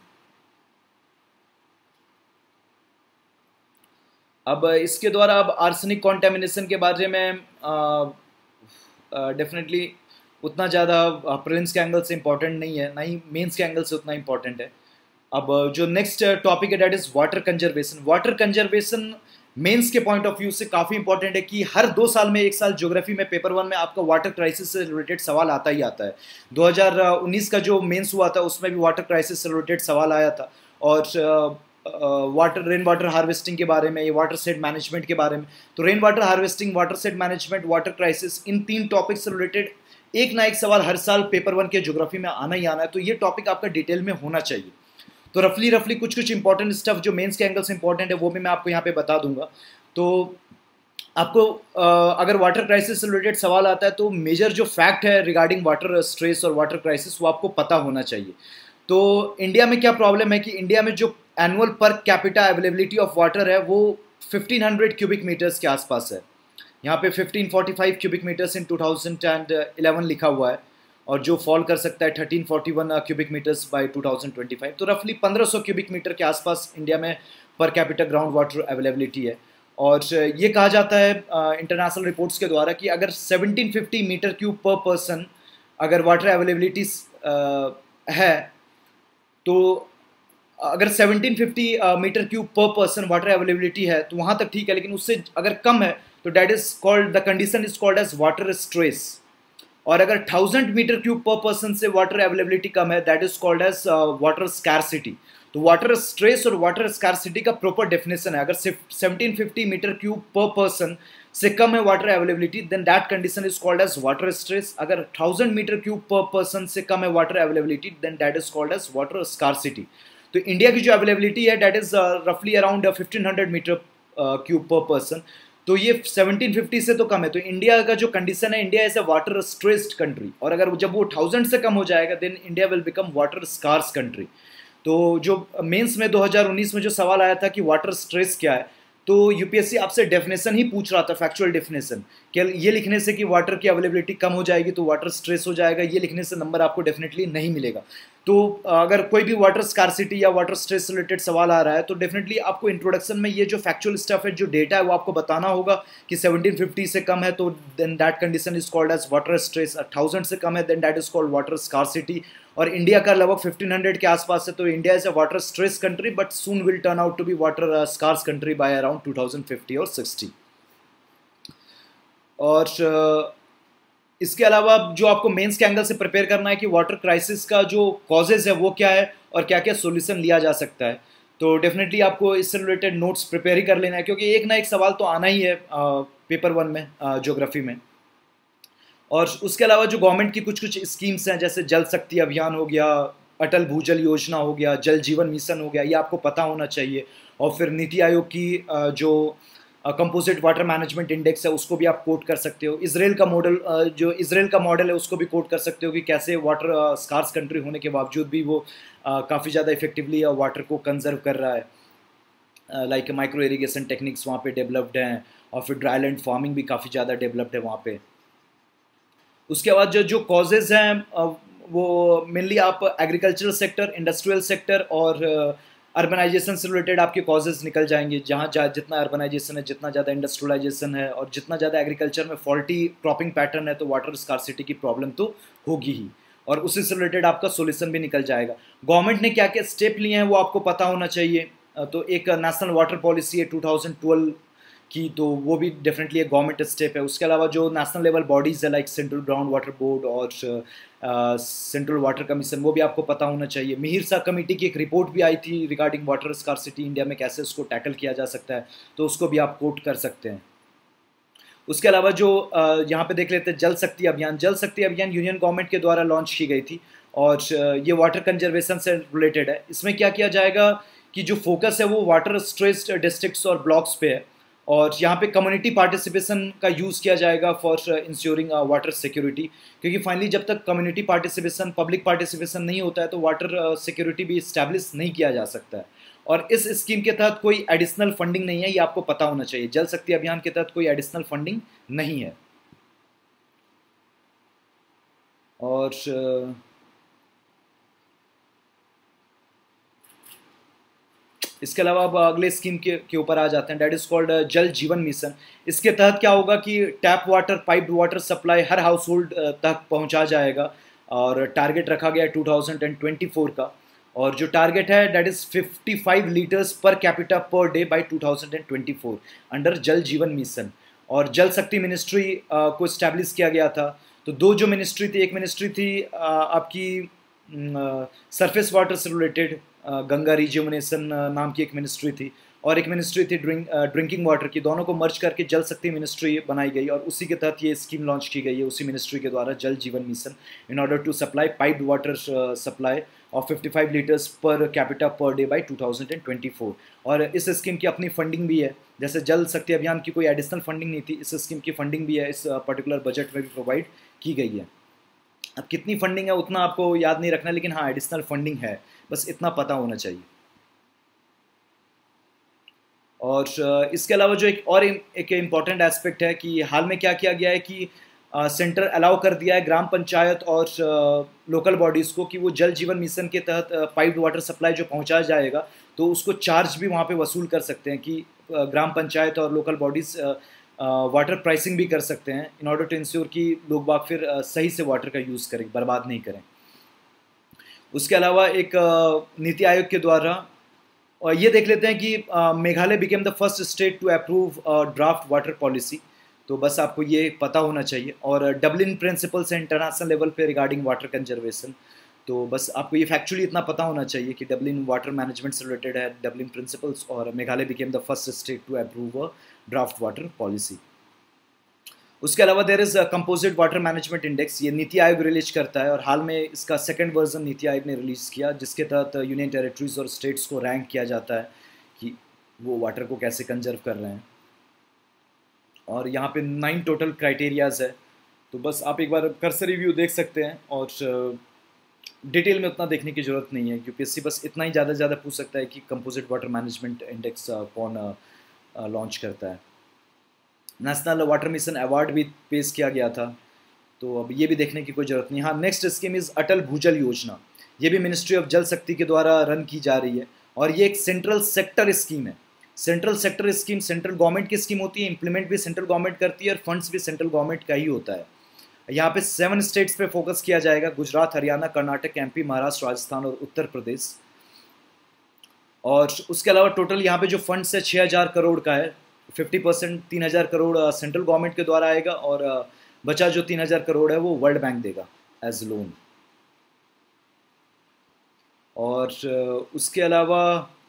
अब इसके द्वारा अब आर्सेनिक कॉन्टेमिनेशन के बारे में डेफिनेटली उतना ज़्यादा प्रीलिम्स के एंगल से इम्पॉर्टेंट नहीं है, ना ही मेंस के एंगल से उतना इम्पॉर्टेंट है। अब जो नेक्स्ट टॉपिक है that is water conservation. Water conservation mains के पॉइंट ऑफ व्यू से काफ़ी इंपॉर्टेंट है कि हर दो साल में एक साल ज्योग्राफी में पेपर वन में आपका वाटर क्राइसिस से रिलेटेड सवाल आता ही आता है। दो हज़ार उन्नीस का जो मेंस हुआ था उसमें भी वाटर क्राइसिस से रिलेटेड सवाल आया था, और वाटर रेन वाटर हार्वेस्टिंग के बारे में, वाटर सेट मैनेजमेंट के बारे में। तो rain water harvesting, water set management, water crisis, इन तीन टॉपिक से रिलेटेड एक ना एक सवाल हर साल पेपर वन के ज्योग्राफी में आना ही आना है। तो ये टॉपिक आपका डिटेल में होना चाहिए। तो रफली रफली कुछ कुछ इंपॉर्टेंट स्टफ जो मेंस के एंगल से इंपॉर्टेंट है वो भी मैं आपको यहाँ पे बता दूंगा। तो आपको अगर वाटर क्राइसिस से रिलेटेड सवाल आता है तो मेजर जो फैक्ट है रिगार्डिंग वाटर स्ट्रेस और वाटर क्राइसिस वो आपको पता होना चाहिए। तो इंडिया में क्या प्रॉब्लम है कि इंडिया में जो annual per capita availability of water है वो फिफ्टीन हंड्रेड क्यूबिक मीटर्स के आसपास है। यहाँ पे fifteen forty five cubic metres in two thousand eleven लिखा हुआ है, और जो फॉल कर सकता है thirteen forty one cubic metres by two thousand twenty five. तो रफली पंद्रह सौ क्यूबिक मीटर के आसपास इंडिया में per capita ground water availability है। और ये कहा जाता है इंटरनेशनल रिपोर्ट्स के द्वारा कि अगर seventeen fifty metre cube per person अगर वाटर अवेलेबिलिटी है तो अगर seventeen fifty metre cube per person water availability है तो वहाँ तक ठीक है, लेकिन उससे अगर कम है तो that is called the condition is called as water stress. और अगर thousand metre cube per person से वाटर अवेलेबिलिटी कम है that is called as water scarcity. तो वाटर स्ट्रेस और वाटर स्कैरसिटी का प्रॉपर डेफिनेशन है, अगर सिर्फ seventeen fifty metre cube per person से कम है water availability then that condition is called as water stress. अगर thousand metre cube per person से कम है water availability then that is called as water scarcity. तो इंडिया की जो अवेलेबिलिटी है दैट इज रफली around fifteen hundred metre cube per person, तो ये सेवनटीन फिफ्टी से तो कम है। तो इंडिया का जो कंडीशन है, India is a water stressed country, और अगर जब वो थाउजेंड से कम हो जाएगा then India will become water scarce country. तो जो मेंस में दो हज़ार उन्नीस में जो सवाल आया था कि वाटर स्ट्रेस क्या है, तो यूपीएससी आपसे डेफिनेशन ही पूछ रहा था, फैक्चुअल डेफिनेशन, कि ये लिखने से कि वाटर की अवेलेबिलिटी कम हो जाएगी तो वाटर स्ट्रेस हो जाएगा, ये लिखने से नंबर आपको डेफिनेटली नहीं मिलेगा। तो अगर कोई भी वाटर स्कार्सिटी या वाटर स्ट्रेस रिलेटेड सवाल आ रहा है तो डेफिनेटली आपको इंट्रोडक्शन में ये जो फैक्चुअल स्टफ है, जो डेटा है, वो आपको बताना होगा कि सेवनटीन फिफ्टी से कम है तो then that condition is called as water stress, thousand से कम है then that is called water scarcity. और इंडिया का लगभग फिफ्टीन हंड्रेड के आसपास है, तो India is a water stress country but soon will turn out to be water scarce country by around two thousand fifty और सिक्सटी। और uh, इसके अलावा जो आपको मेंस के एंगल से प्रिपेयर करना है कि वाटर क्राइसिस का जो कॉजेज है वो क्या है और क्या क्या सॉल्यूशन लिया जा सकता है, तो डेफिनेटली आपको इससे रिलेटेड नोट्स प्रिपेयर ही कर लेना है, क्योंकि एक ना एक सवाल तो आना ही है पेपर वन में ज्योग्राफी में। और उसके अलावा जो गवर्नमेंट की कुछ कुछ स्कीम्स हैं, जैसे जल शक्ति अभियान हो गया, अटल भूजल योजना हो गया, जल जीवन मिशन हो गया, ये आपको पता होना चाहिए। और फिर नीति आयोग की जो कंपोजिट वाटर मैनेजमेंट इंडेक्स है उसको भी आप कोट कर सकते हो। इसराइल का मॉडल, जो इसराइल का मॉडल है उसको भी कोट कर सकते हो कि कैसे वाटर स्कार्स कंट्री होने के बावजूद भी वो काफ़ी ज़्यादा इफेक्टिवली वाटर को कंजर्व कर रहा है। लाइक माइक्रो इरिगेशन टेक्निक्स वहाँ पे डेवलप्ड हैं, और फिर ड्राईलैंड फार्मिंग भी काफ़ी ज़्यादा डेवलप्ड है वहाँ पे। उसके बाद जो जो कॉजेज़ हैं वो मेनली आप एग्रीकल्चरल सेक्टर, इंडस्ट्रियल सेक्टर और अर्बनाइजेशन से रिलेटेड आपके कॉजेज़ निकल जाएंगे। जहाँ जहाँ जितना अर्बनाइजेशन है, जितना ज़्यादा इंडस्ट्रियलाइजेशन है और जितना ज़्यादा एग्रीकल्चर में फॉल्टी क्रॉपिंग पैटर्न है तो वाटर स्कार्सिटी की प्रॉब्लम तो होगी ही, और उसी से रिलेटेड आपका सोल्यूशन भी निकल जाएगा। गवर्नमेंट ने क्या क्या स्टेप लिए हैं वो आपको पता होना चाहिए। तो एक नेशनल वाटर पॉलिसी है टू थाउजेंड ट्वेल्व की, तो वो भी डेफिनेटली एक गवर्नमेंट स्टेप है। उसके अलावा जो नेशनल लेवल बॉडीज़ है like central ground water board और सेंट्रल वाटर कमीशन, वो भी आपको पता होना चाहिए। मिहिर सा कमेटी की एक रिपोर्ट भी आई थी रिगार्डिंग वाटर स्कार्सिटी इंडिया में, कैसे उसको टैकल किया जा सकता है, तो उसको भी आप कोट कर सकते हैं। उसके अलावा जो uh, यहाँ पे देख लेते हैं जल शक्ति अभियान। जल शक्ति अभियान यूनियन गवर्नमेंट के द्वारा लॉन्च की गई थी और uh, ये वाटर कंजर्वेशन से रिलेटेड है। इसमें क्या किया जाएगा कि जो फोकस है वो वाटर स्ट्रेस्ड डिस्ट्रिक्ट्स और ब्लॉक्स पे है, और यहाँ पे कम्युनिटी पार्टिसिपेशन का यूज़ किया जाएगा फॉर इंश्योरिंग वाटर सिक्योरिटी, क्योंकि फाइनली जब तक कम्युनिटी पार्टिसिपेशन, पब्लिक पार्टिसिपेशन नहीं होता है तो वाटर सिक्योरिटी भी इस्टेब्लिश नहीं किया जा सकता है। और इस स्कीम के तहत कोई एडिशनल फंडिंग नहीं है, ये आपको पता होना चाहिए। जल शक्ति अभियान के तहत कोई एडिशनल फंडिंग नहीं है। और इसके अलावा अब अगले स्कीम के के ऊपर आ जाते हैं, डेट इज़ कॉल्ड जल जीवन मिशन। इसके तहत क्या होगा कि tap water, piped water supply हर हाउस होल्ड तक पहुंचा जाएगा, और टारगेट रखा गया है टू थाउजेंड ट्वेंटी फोर का, और जो टारगेट है that is fifty five litres per capita per day by two thousand twenty four अंडर जल जीवन मिशन। और जल शक्ति मिनिस्ट्री को इस्टेब्लिश किया गया था। तो दो जो मिनिस्ट्री थी, एक मिनिस्ट्री थी आपकी सरफेस वाटर से रिलेटेड, गंगा रिज्यूमिनेशन नाम की एक मिनिस्ट्री थी, और एक मिनिस्ट्री थी ड्रिंक ड्रिंकिंग वाटर की। दोनों को मर्ज करके जल शक्ति मिनिस्ट्री बनाई गई, और उसी के तहत ये स्कीम लॉन्च की गई है उसी मिनिस्ट्री के द्वारा, Jal Jeevan mission, in order to supply piped water supply of fifty five litres per capita per day by two thousand twenty four. और इस स्कीम की अपनी फंडिंग भी है, जैसे जल शक्ति अभियान की कोई एडिशनल फंडिंग नहीं थी, इस स्कीम की फंडिंग भी है, इस पर्टिकुलर बजट में भी प्रोवाइड की गई है। अब कितनी फंडिंग है उतना आपको याद नहीं रखना, लेकिन हाँ एडिशनल फंडिंग है, बस इतना पता होना चाहिए। और इसके अलावा जो एक और एक इम्पॉर्टेंट एस्पेक्ट है कि हाल में क्या किया गया है कि सेंटर अलाउ कर दिया है ग्राम पंचायत और लोकल बॉडीज़ को कि वो जल जीवन मिशन के तहत पाइप्ड वाटर सप्लाई जो पहुंचाया जाएगा तो उसको चार्ज भी वहाँ पे वसूल कर सकते हैं, कि ग्राम पंचायत और लोकल बॉडीज़ वाटर प्राइसिंग भी कर सकते हैं, इन ऑर्डर टू इंश्योर कि लोग बाग फिर सही से वाटर का यूज़ करें, बर्बाद नहीं करें। उसके अलावा एक नीति आयोग के द्वारा, और ये देख लेते हैं कि Meghalaya became the first state to approve draft water policy, तो बस आपको ये पता होना चाहिए। और डबलिन प्रिंसिपल्स है इंटरनेशनल लेवल पे रिगार्डिंग वाटर कंजर्वेशन, तो बस आपको ये फैक्चुअली इतना पता होना चाहिए कि डबलिन वाटर मैनेजमेंट से रिलेटेड है डबलिन प्रिंसिपल्स, और Meghalaya became the first state to approve a draft water policy. उसके अलावा there is composite water management index, ये नीति आयोग रिलीज करता है, और हाल में इसका सेकंड वर्जन नीति आयोग ने रिलीज़ किया, जिसके तहत यूनियन टेरिटरीज और स्टेट्स को रैंक किया जाता है कि वो वाटर को कैसे कंजर्व कर रहे हैं। और यहाँ पे नाइन टोटल क्राइटेरियाज़ है, तो बस आप एक बार कर्सर रिव्यू देख सकते हैं, और डिटेल में उतना देखने की ज़रूरत नहीं है, क्योंकि इससे बस इतना ही ज़्यादा ज़्यादा पूछ सकता है कि कंपोजिट वाटर मैनेजमेंट इंडेक्स कौन लॉन्च करता है। नेशनल वाटर मिशन अवार्ड भी पेश किया गया था, तो अब ये भी देखने की कोई ज़रूरत नहीं। हाँ, नेक्स्ट स्कीम इज़ अटल भूजल योजना, ये भी मिनिस्ट्री ऑफ जल शक्ति के द्वारा रन की जा रही है, और ये एक सेंट्रल सेक्टर स्कीम है। Central sector scheme central government की स्कीम होती है, इंप्लीमेंट भी सेंट्रल गवर्नमेंट करती है, और फंड्स भी सेंट्रल गवर्नमेंट का ही होता है। यहाँ पे सेवन स्टेट्स पे फोकस किया जाएगा, गुजरात, हरियाणा, कर्नाटक, एमपी, महाराष्ट्र, राजस्थान और उत्तर प्रदेश। और उसके अलावा टोटल यहाँ पे जो फंड्स है छः हज़ार करोड़ का है, फिफ्टी परसेंट तीन हज़ार करोड़ सेंट्रल गवर्नमेंट के द्वारा आएगा, और बचा जो तीन हज़ार करोड़ है वो वर्ल्ड बैंक देगा एज लोन। और उसके अलावा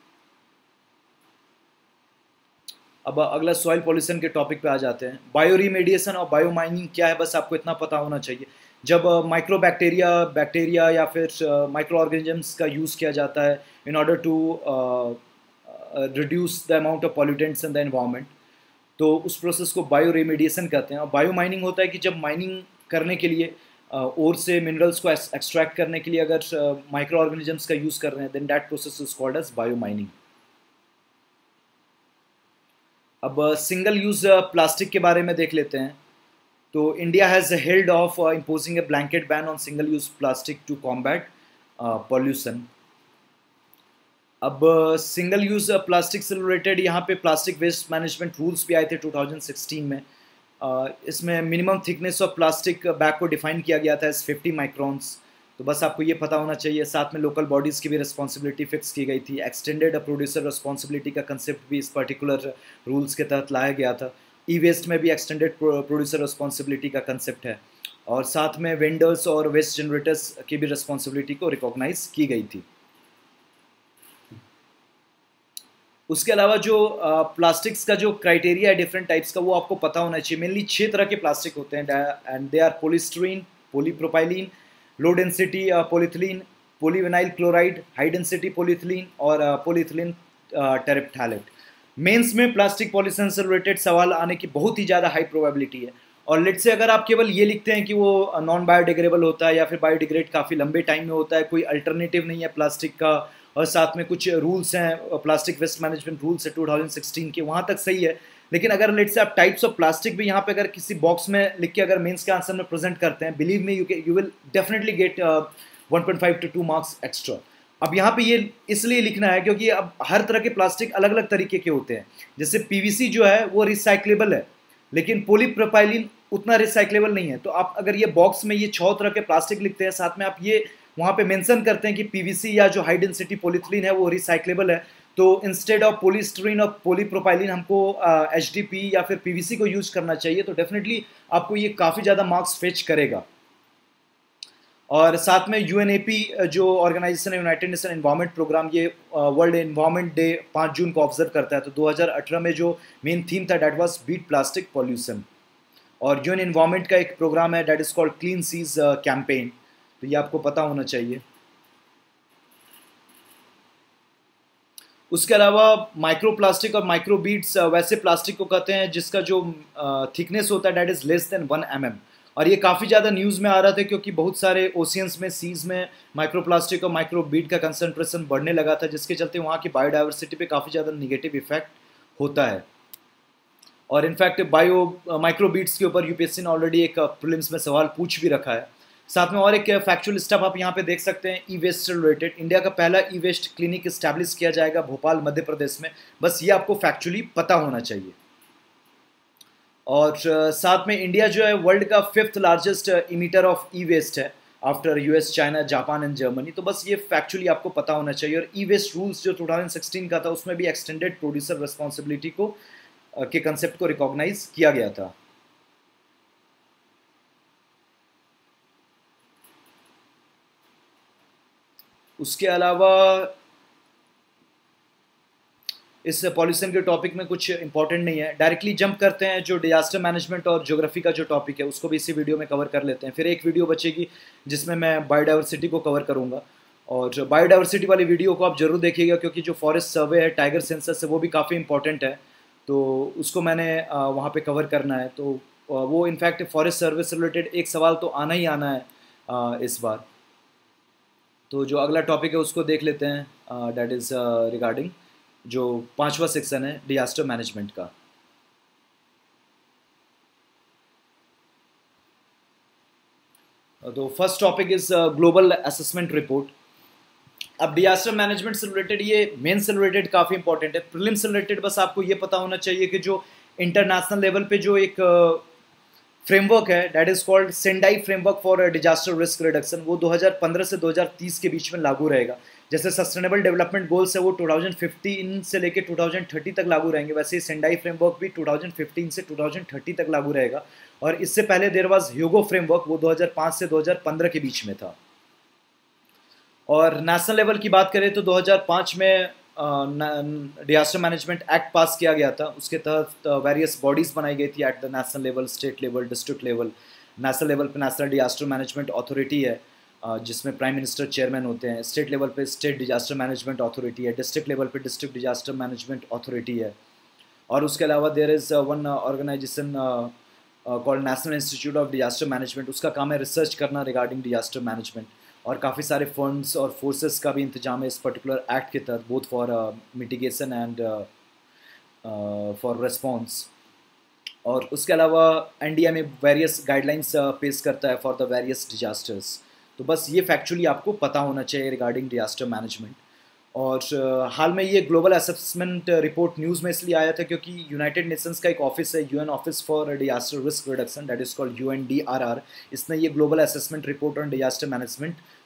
अब अगला सॉइल पॉल्यूशन के टॉपिक पे आ जाते हैं। बायो रिमेडिएशन और बायो माइनिंग क्या है, बस आपको इतना पता होना चाहिए। जब माइक्रो बैक्टीरिया बैक्टीरिया या फिर माइक्रो ऑर्गेनिजम्स का यूज़ किया जाता है in order to reduce the amount of pollutants in the environment, तो उस प्रोसेस को बायो रिमेडिएशन कहते हैं। और बायो माइनिंग होता है कि जब माइनिंग करने के लिए ओर से मिनरल्स को एक्सट्रैक्ट करने के लिए अगर माइक्रो ऑर्गेनिजम्स का यूज़ कर रहे हैं, then that process is called as biomining. अब सिंगल यूज़ प्लास्टिक के बारे में देख लेते हैं। तो India has held off imposing a blanket ban on single use plastic to combat pollution. अब सिंगल यूज़ प्लास्टिक से रिलेटेड यहाँ पे प्लास्टिक वेस्ट मैनेजमेंट रूल्स भी आए थे टू थाउजेंड सिक्सटीन में। uh, इसमें minimum thickness of plastic bag को डिफाइन किया गया था एज फिफ्टी माइक्रॉन्स, तो बस आपको ये पता होना चाहिए। साथ में लोकल बॉडीज़ की भी रिस्पॉन्सिबिलिटी फिक्स की गई थी। एक्सटेंडेड प्रोड्यूसर रिस्पॉन्सिबिलिटी का कंसेप्ट भी इस पर्टिकुलर रूल्स के तहत लाया गया था। ई वेस्ट में भी एक्सटेंडेड प्रोड्यूसर रिस्पॉन्सिबिलिटी का कंसेप्ट है, और साथ में वेंडर्स और वेस्ट जनरेटर्स की भी रिस्पॉन्सिबिलिटी को रिकॉग्नाइज की गई थी। उसके अलावा जो प्लास्टिक्स का जो क्राइटेरिया है डिफरेंट टाइप्स का, वो आपको पता होना चाहिए। मेनली छः तरह के प्लास्टिक होते हैं, and they are polystyrene, polypropylene, low density polyethylene, polyvinyl chloride, high density polyethylene और पॉलीथिलीन टेरेप्थैलेट। मेंस में प्लास्टिक पॉल्यूशन से रिलेटेड सवाल आने की बहुत ही ज़्यादा हाई प्रोबेबिलिटी है। और लेट से अगर आप केवल ये लिखते हैं कि वो नॉन बायोडिग्रेडेबल होता है या फिर बायोडिग्रेड काफ़ी लंबे टाइम में होता है, कोई अल्टरनेटिव नहीं है प्लास्टिक का, और साथ में कुछ रूल्स हैं, प्लास्टिक वेस्ट मैनेजमेंट रूल्स है टू थाउजेंड सिक्सटीन के, वहाँ तक सही है। लेकिन अगर लेट से आप टाइप्स ऑफ प्लास्टिक भी यहाँ पे अगर किसी बॉक्स में लिख के अगर मेंस के आंसर में प्रेजेंट करते हैं, believe me you you will definitely get one point five to two marks extra. अब यहाँ पे ये इसलिए लिखना है क्योंकि अब हर तरह के प्लास्टिक अलग अलग तरीके के होते हैं। जैसे पीवीसी जो है वो रिसाइक्लेबल है, लेकिन पॉलीप्रोपाइलीन उतना रिसाइक्लेबल नहीं है। तो आप अगर ये बॉक्स में ये छह तरह के प्लास्टिक लिखते हैं, साथ में आप ये वहाँ पे मेंशन करते हैं कि पीवीसी या जो हाई डेंसिटी पॉलीथिलीन है वो रिसाइक्लेबल है, तो इंस्टेड ऑफ पॉलीस्टीरीन और पॉलीप्रोपाइलीन हमको एचडीपी या फिर पीवीसी को यूज करना चाहिए, तो डेफिनेटली आपको ये काफ़ी ज़्यादा मार्क्स फेच करेगा। और साथ में यूएनएपी जो ऑर्गेनाइजेशन है, यूनाइटेड नेशन एनवायरनमेंट प्रोग्राम, ये वर्ल्ड एनवायरनमेंट डे पाँच जून को ऑब्जर्व करता है। तो दो हज़ार अठारह में जो मेन थीम था that was beat plastic pollution. और यूएन एनवायरनमेंट का एक प्रोग्राम है that is called clean seas campaign, तो ये आपको पता होना चाहिए। उसके अलावा माइक्रो प्लास्टिक और माइक्रो बीड्स वैसे प्लास्टिक को कहते हैं जिसका जो थिकनेस होता है that is less than one m m. और ये काफ़ी ज़्यादा न्यूज़ में आ रहा था क्योंकि बहुत सारे ओशियंस में, सीज में माइक्रो प्लास्टिक और माइक्रो बीड का कंसंट्रेशन बढ़ने लगा था, जिसके चलते वहाँ की बायोडाइवर्सिटी पे काफ़ी ज़्यादा निगेटिव इफेक्ट होता है। और इनफैक्ट बायो माइक्रो बीड्स के ऊपर यूपीएससी ने ऑलरेडी एक प्रीलिम्स में सवाल पूछ भी रखा है। साथ में और एक फैक्चुअल स्टेप आप यहाँ पे देख सकते हैं, ई वेस्ट से रिलेटेड इंडिया का पहला ई वेस्ट क्लिनिक इस्टेब्लिश किया जाएगा भोपाल मध्य प्रदेश में। बस ये आपको फैक्चुअली पता होना चाहिए। और साथ में इंडिया जो है वर्ल्ड का fifth largest emitter of e waste है after US, China, Japan and Germany. तो बस ये फैक्चुअली आपको पता होना चाहिए। और ई वेस्ट रूल्स जो टू थाउजेंड सिक्सटीन का था उसमें भी एक्सटेंडेड प्रोड्यूसर रिस्पॉन्सिबिलिटी को के कंसेप्ट को रिकॉग्नाइज किया गया था। उसके अलावा इस पॉल्यूशन के टॉपिक में कुछ इंपॉर्टेंट नहीं है, डायरेक्टली जंप करते हैं। जो डिजास्टर मैनेजमेंट और ज्योग्राफी का जो टॉपिक है उसको भी इसी वीडियो में कवर कर लेते हैं। फिर एक वीडियो बचेगी जिसमें मैं बायोडाइवर्सिटी को कवर करूंगा, और बायोडाइवर्सिटी वाली वीडियो को आप जरूर देखिएगा क्योंकि जो फॉरेस्ट सर्वे है, टाइगर सेंसस है, वो भी काफ़ी इंपॉर्टेंट है, तो उसको मैंने वहाँ पे कवर करना है। तो वो इनफैक्ट फॉरेस्ट सर्वे से रिलेटेड एक सवाल तो आना ही आना है इस बार। तो जो अगला टॉपिक है उसको देख लेते हैं, डैट इज़ रिगार्डिंग जो पांचवा सेक्शन है डिजास्टर मैनेजमेंट का। तो first topic is global assessment report. अब डिजास्टर मैनेजमेंट से रिलेटेड, ये मेन से रिलेटेड काफ़ी इंपॉर्टेंट है। प्रीलिम्स से रिलेटेड बस आपको ये पता होना चाहिए कि जो इंटरनेशनल लेवल पे जो एक फ्रेमवर्क है that is called Sendai framework for disaster risk reduction, वो दो हज़ार पंद्रह से दो हज़ार तीस के बीच में लागू रहेगा। जैसे सस्टेनेबल डेवलपमेंट गोल्स है वो टू थाउजेंड फिफ्टीन से लेके टू थाउजेंड थर्टी तक लागू रहेंगे, वैसे सेंडाई फ्रेमवर्क भी टू थाउजेंड फिफ्टीन से टू थाउजेंड थर्टी तक लागू रहेगा। और इससे पहले देर वाज ह्यूगो फ्रेमवर्क, वो दो हज़ार पाँच से दो हज़ार पंद्रह के बीच में था। और नेशनल लेवल की बात करें तो दो हज़ार पाँच में डिजास्टर मैनेजमेंट एक्ट पास किया गया था। उसके तहत वेरियस बॉडीज़ बनाई गई थी at the national level, state level, district level. National level पे नेशनल डिजास्टर मैनेजमेंट अथॉरिटी है जिसमें प्राइम मिनिस्टर चेयरमैन होते हैं। स्टेट लेवल पे स्टेट डिजास्टर मैनेजमेंट अथॉरिटी है। डिस्ट्रिक्ट लेवल पे डिस्ट्रिक्ट डिजास्टर मैनेजमेंट अथॉरिटी है। और उसके अलावा there is one organisation called national institute of disaster management, उसका काम है रिसर्च करना रिगार्डिंग डिजास्टर मैनेजमेंट। और काफ़ी सारे फंड्स और फोर्सेस का भी इंतजाम है इस पर्टिकुलर एक्ट के तहत, both for mitigation and for response. और उसके अलावा इंडिया में वेरियस गाइडलाइंस पेश करता है फॉर द वेरियस डिजास्टर्स। तो बस ये फैक्चुअली आपको पता होना चाहिए रिगार्डिंग डिजास्टर मैनेजमेंट। और uh, हाल में ये ग्लोबल असेसमेंट रिपोर्ट न्यूज़ में इसलिए आया था क्योंकि यूनाइटेड नेशंस का एक ऑफिस है, UN office for disaster risk reduction, that is called UNDRR. इसने ये global assessment report on disaster management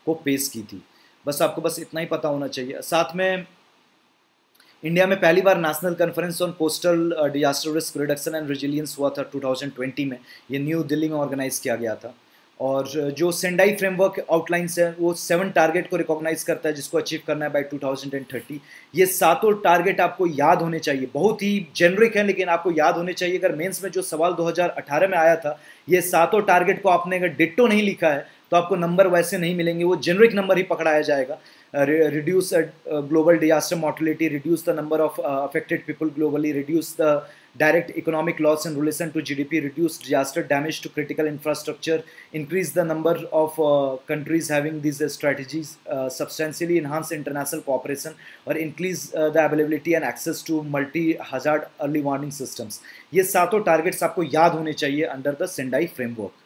को पेश की थी। बस आपको बस इतना ही पता होना चाहिए। साथ में इंडिया में पहली बार national conference on coastal disaster risk reduction and resilience हुआ था टू थाउजेंड ट्वेंटी में। ये न्यू दिल्ली में ऑर्गेनाइज किया गया था। और जो सेंडाई फ्रेमवर्क आउटलाइंस है वो सेवन टारगेट को रिकॉग्नाइज करता है जिसको अचीव करना है बाय टू थाउजेंड थर्टी। ये सातों टारगेट आपको याद होने चाहिए, बहुत ही जेनरिक है लेकिन आपको याद होने चाहिए। अगर मेंस में जो सवाल दो हज़ार अठारह में आया था, ये सातों टारगेट को आपने अगर डिट्टो नहीं लिखा है तो आपको नंबर वैसे नहीं मिलेंगे, वो जेनरिक नंबर ही पकड़ाया जाएगा। Reduce global disaster mortality, reduce the number of affected people globally, reduce the direct economic loss in relation to G D P, reduce disaster damage to critical infrastructure, increase the number of uh, countries having these uh, strategies, uh, substantially enhance international cooperation, और increase uh, the availability and access to multi-hazard early warning systems। ये सातों targets आपको याद होने चाहिए under the Sendai framework.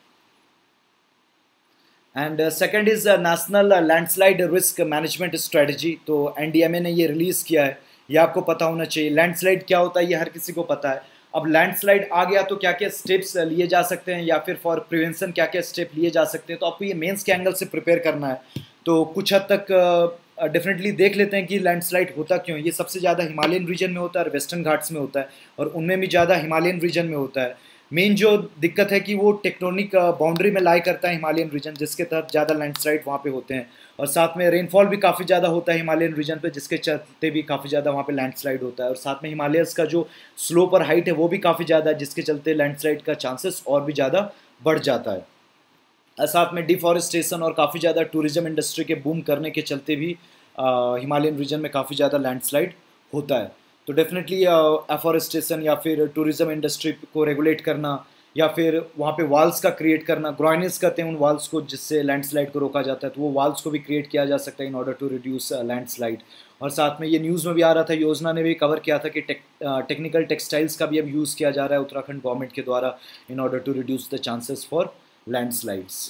And second is national landslide risk management strategy. तो N D M A ने ये रिलीज़ किया है, ये आपको पता होना चाहिए। लैंडस्लाइड क्या होता है ये हर किसी को पता है। अब लैंडस्लाइड आ गया तो क्या क्या स्टेप्स लिए जा सकते हैं या फिर फॉर प्रिवेंशन क्या क्या स्टेप लिए जा सकते हैं, तो आपको ये मेंस के एंगल से प्रिपेयर करना है। तो कुछ हद तक डेफिनेटली uh, देख लेते हैं कि लैंडस्लाइड होता क्यों। ये सबसे ज़्यादा हिमालयन रीजन में होता है और वेस्टर्न घाट्स में होता है, और उनमें भी ज़्यादा हिमालयन रीजन में होता है। मेन जो दिक्कत है कि वो टेक्टोनिक बाउंड्री में लाई करता है हिमालयन रीजन, जिसके तहत ज़्यादा लैंडस्लाइड वहाँ पे होते हैं। और साथ में रेनफॉल भी काफ़ी ज़्यादा होता है हिमालयन रीजन पे, जिसके चलते भी काफ़ी ज़्यादा वहाँ पे लैंडस्लाइड होता है। और साथ में हिमालयस का जो स्लोप और हाइट है वो भी काफ़ी ज़्यादा है, जिसके चलते लैंडस्लाइड का चांसेस और भी ज़्यादा बढ़ जाता है। और साथ में डिफॉरेस्टेशन और काफ़ी ज़्यादा टूरिज्म इंडस्ट्री के बूम करने के चलते भी हिमालयन रीजन में काफ़ी ज़्यादा लैंडस्लाइड होता है। तो डेफिनेटली एफॉरेस्टेशन या फिर टूरिज्म इंडस्ट्री को रेगुलेट करना, या फिर वहाँ पे वॉल्स का क्रिएट करना, ग्रॉइनेस कहते हैं उन वॉल्स को जिससे लैंडस्लाइड को रोका जाता है, तो वो वॉल्स को भी क्रिएट किया जा सकता है in order to reduce landslide. और साथ में ये न्यूज़ में भी आ रहा था, योजना ने भी कवर किया था कि टेक, टेक्निकल टेक्सटाइल्स का भी अब यूज़ किया जा रहा है उत्तराखंड गवर्नमेंट के द्वारा in order to reduce the chances for landslides.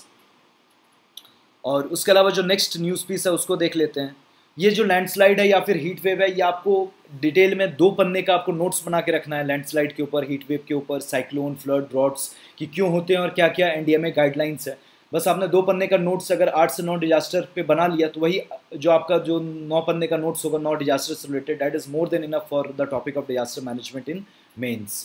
और उसके अलावा जो नेक्स्ट न्यूज़ पीस है उसको देख लेते हैं। ये जो लैंडस्लाइड है या फिर हीट वेव है, ये आपको डिटेल में दो पन्ने का आपको नोट्स बना के रखना है लैंडस्लाइड के ऊपर, हीट वेव के ऊपर, साइक्लोन, फ्लड, ड्रॉट्स कि क्यों होते हैं और क्या क्या N D M A guidelines है। बस आपने दो पन्ने का नोट्स अगर आठ से नौ डिजास्टर पे बना लिया तो वही जो आपका जो नौ पन्ने का नोट्स होगा नौ डिजास्टर से related, that is more than enough for the topic of disaster management in mains.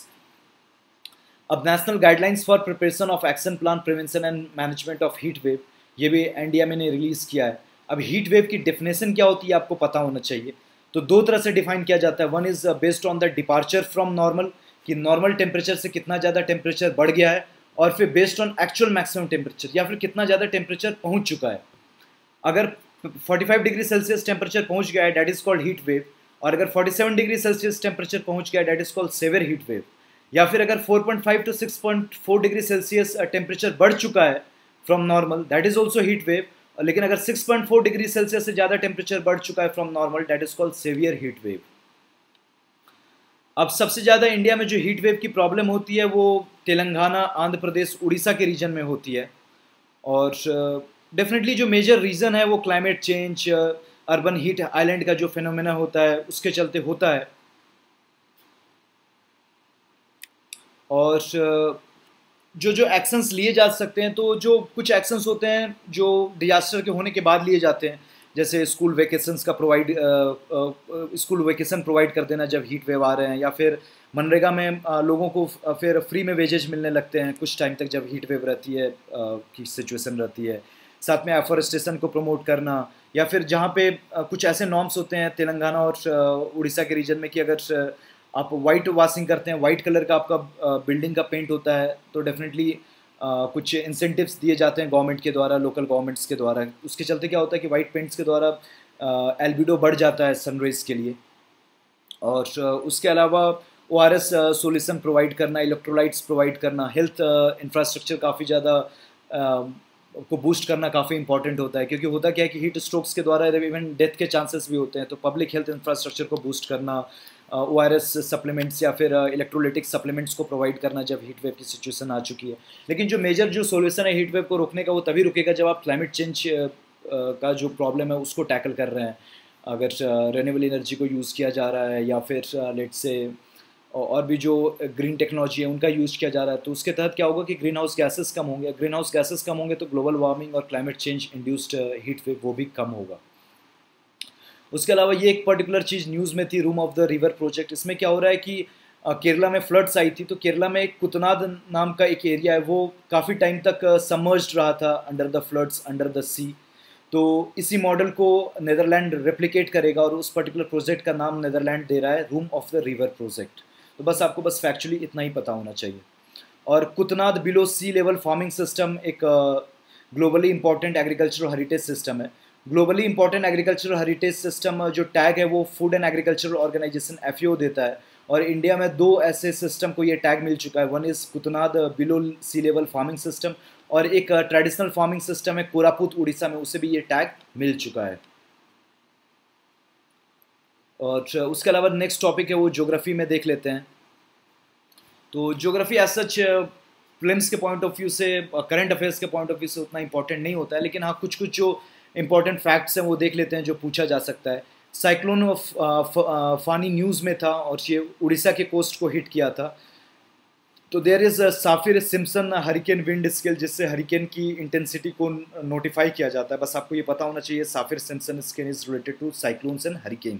अब national guidelines for preparation of action plan prevention and management of heat wave, ये भी एन डी एम ए ने release किया है। अब heat wave की definition क्या होती है आपको पता होना चाहिए। तो दो तरह से डिफाइन किया जाता है। One is based on the departure from normal, कि नॉर्मल टेम्परेचर से कितना ज़्यादा टेम्परेचर बढ़ गया है, और फिर based on actual maximum temperature, या फिर कितना ज़्यादा टेम्परेचर पहुंच चुका है। अगर पैंतालीस डिग्री सेल्सियस टेम्परेचर पहुंच गया है that is called heat wave, और अगर सैंतालीस डिग्री सेल्सियस टेम्परेचर पहुंच गया है that is called severe heat wave. या फिर अगर चार point five to six point four degree Celsius temperature बढ़ चुका है from normal, that is also heat wave. लेकिन अगर छह पॉइंट चार डिग्री सेल्सियस से ज़्यादा टेम्परेचर बढ़ चुका है from normal, that is called severe heat wave. अब सबसे ज़्यादा इंडिया में जो हीट वेव की प्रॉब्लम होती है वो तेलंगाना, आंध्र प्रदेश, उड़ीसा के रीजन में होती है। और डेफिनेटली uh, जो मेजर रीज़न है वो climate change, urban heat island का जो फिनोमेना होता है उसके चलते होता है। और uh, जो जो एक्शंस लिए जा सकते हैं, तो जो कुछ एक्शंस होते हैं जो डिजास्टर के होने के बाद लिए जाते हैं, जैसे स्कूल वेकेशंस का प्रोवाइड स्कूल वेकेशन प्रोवाइड कर देना जब हीट वेव आ रहे हैं, या फिर मनरेगा में आ, लोगों को फिर फ्री में वेजेज मिलने लगते हैं कुछ टाइम तक जब हीट वेव रहती है की सिचुएशन रहती है। साथ में एफॉरेस्टेशन को प्रमोट करना, या फिर जहाँ पे आ, कुछ ऐसे नॉर्म्स होते हैं तेलंगाना और उड़ीसा के रीजन में कि अगर आप वाइट वॉशिंग करते हैं, वाइट कलर का आपका बिल्डिंग का पेंट होता है, तो डेफिनेटली Uh, कुछ इंसेंटिव्स दिए जाते हैं गवर्नमेंट के द्वारा, लोकल गवर्नमेंट्स के द्वारा। उसके चलते क्या होता है कि वाइट पेंट्स के द्वारा एल्बिडो बढ़ जाता है सनराइज के लिए। और uh, उसके अलावा O R S solution provide करना, इलेक्ट्रोलाइट्स प्रोवाइड करना, हेल्थ इंफ्रास्ट्रक्चर काफ़ी ज़्यादा को बूस्ट करना काफ़ी इंपॉर्टेंट होता है, क्योंकि होता क्या है कि हीट स्ट्रोक्स के द्वारा इवन डेथ के चांसेस भी होते हैं। तो पब्लिक हेल्थ इंफ्रास्ट्रक्चर को बूस्ट करना, ओ आर एस सप्लीमेंट्स या फिर इलेक्ट्रोलिटिक सप्लीमेंट्स को प्रोवाइड करना जब हीट वेव की सिचुएशन आ चुकी है। लेकिन जो मेजर जो सोल्यूशन है हीट वेव को रोकने का वो तभी रुकेगा जब आप क्लाइमेट चेंज का जो प्रॉब्लम है उसको टैकल कर रहे हैं। अगर रिन्यूएबल एनर्जी को यूज़ किया जा रहा है, या फिर लेट्स से और भी जो ग्रीन टेक्नोलॉजी है उनका यूज़ किया जा रहा है, तो उसके तहत क्या होगा कि ग्रीन हाउस गैसेस कम होंगे। ग्रीन हाउस गैसेस कम होंगे तो ग्लोबल वार्मिंग और climate change induced heat wave वो भी कम होगा। उसके अलावा ये एक पर्टिकुलर चीज़ न्यूज़ में थी, room of the river project. इसमें क्या हो रहा है कि केरला में फ्लड्स आई थी, तो केरला में एक कुतनाद नाम का एक एरिया है, वो काफ़ी टाइम तक सबमर्ज्ड रहा था under the floods, under the sea. तो इसी मॉडल को नेदरलैंड रेप्लिकेट करेगा और उस पर्टिकुलर प्रोजेक्ट का नाम नेदरलैंड दे रहा है room of the river project. तो बस आपको बस फैक्चुअली इतना ही पता होना चाहिए। और Kuttanad below sea level farming system एक globally important agricultural heritage system है। Globally important agricultural heritage system जो टैग है वो food and agricultural organisation F A O देता है, और इंडिया में दो ऐसे सिस्टम को ये टैग मिल चुका है। One is Kuttanad below sea level farming system, और एक ट्रेडिशनल फार्मिंग सिस्टम है कोरापुट उड़ीसा में, उसे भी ये टैग मिल चुका है। और उसके अलावा नेक्स्ट टॉपिक है वो ज्योग्राफी में देख लेते हैं। तो ज्योग्राफी एज सच फिल्म्स के पॉइंट ऑफ व्यू से, करंट अफेयर्स के पॉइंट ऑफ व्यू से उतना इंपॉर्टेंट नहीं होता है, लेकिन हाँ कुछ कुछ जो इंपॉर्टेंट फैक्ट्स हैं वो देख लेते हैं जो पूछा जा सकता है। साइक्लोन ऑफ फानी न्यूज़ में था और ये उड़ीसा के कोस्ट को हिट किया था। तो there is Saffir Simpson hurricane wind scale, जिससे हरिकेन की इंटेंसिटी को नोटिफाई किया जाता है। बस आपको ये पता होना चाहिए Saffir Simpson scale is related to cyclones and hurricane.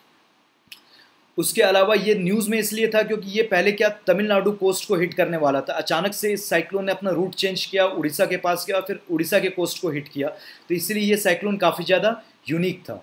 उसके अलावा ये न्यूज़ में इसलिए था क्योंकि ये पहले क्या तमिलनाडु कोस्ट को हिट करने वाला था, अचानक से इस साइक्लोन ने अपना रूट चेंज किया, उड़ीसा के पास गया, फिर उड़ीसा के कोस्ट को हिट किया, तो इसलिए ये साइक्लोन काफ़ी ज़्यादा यूनिक था।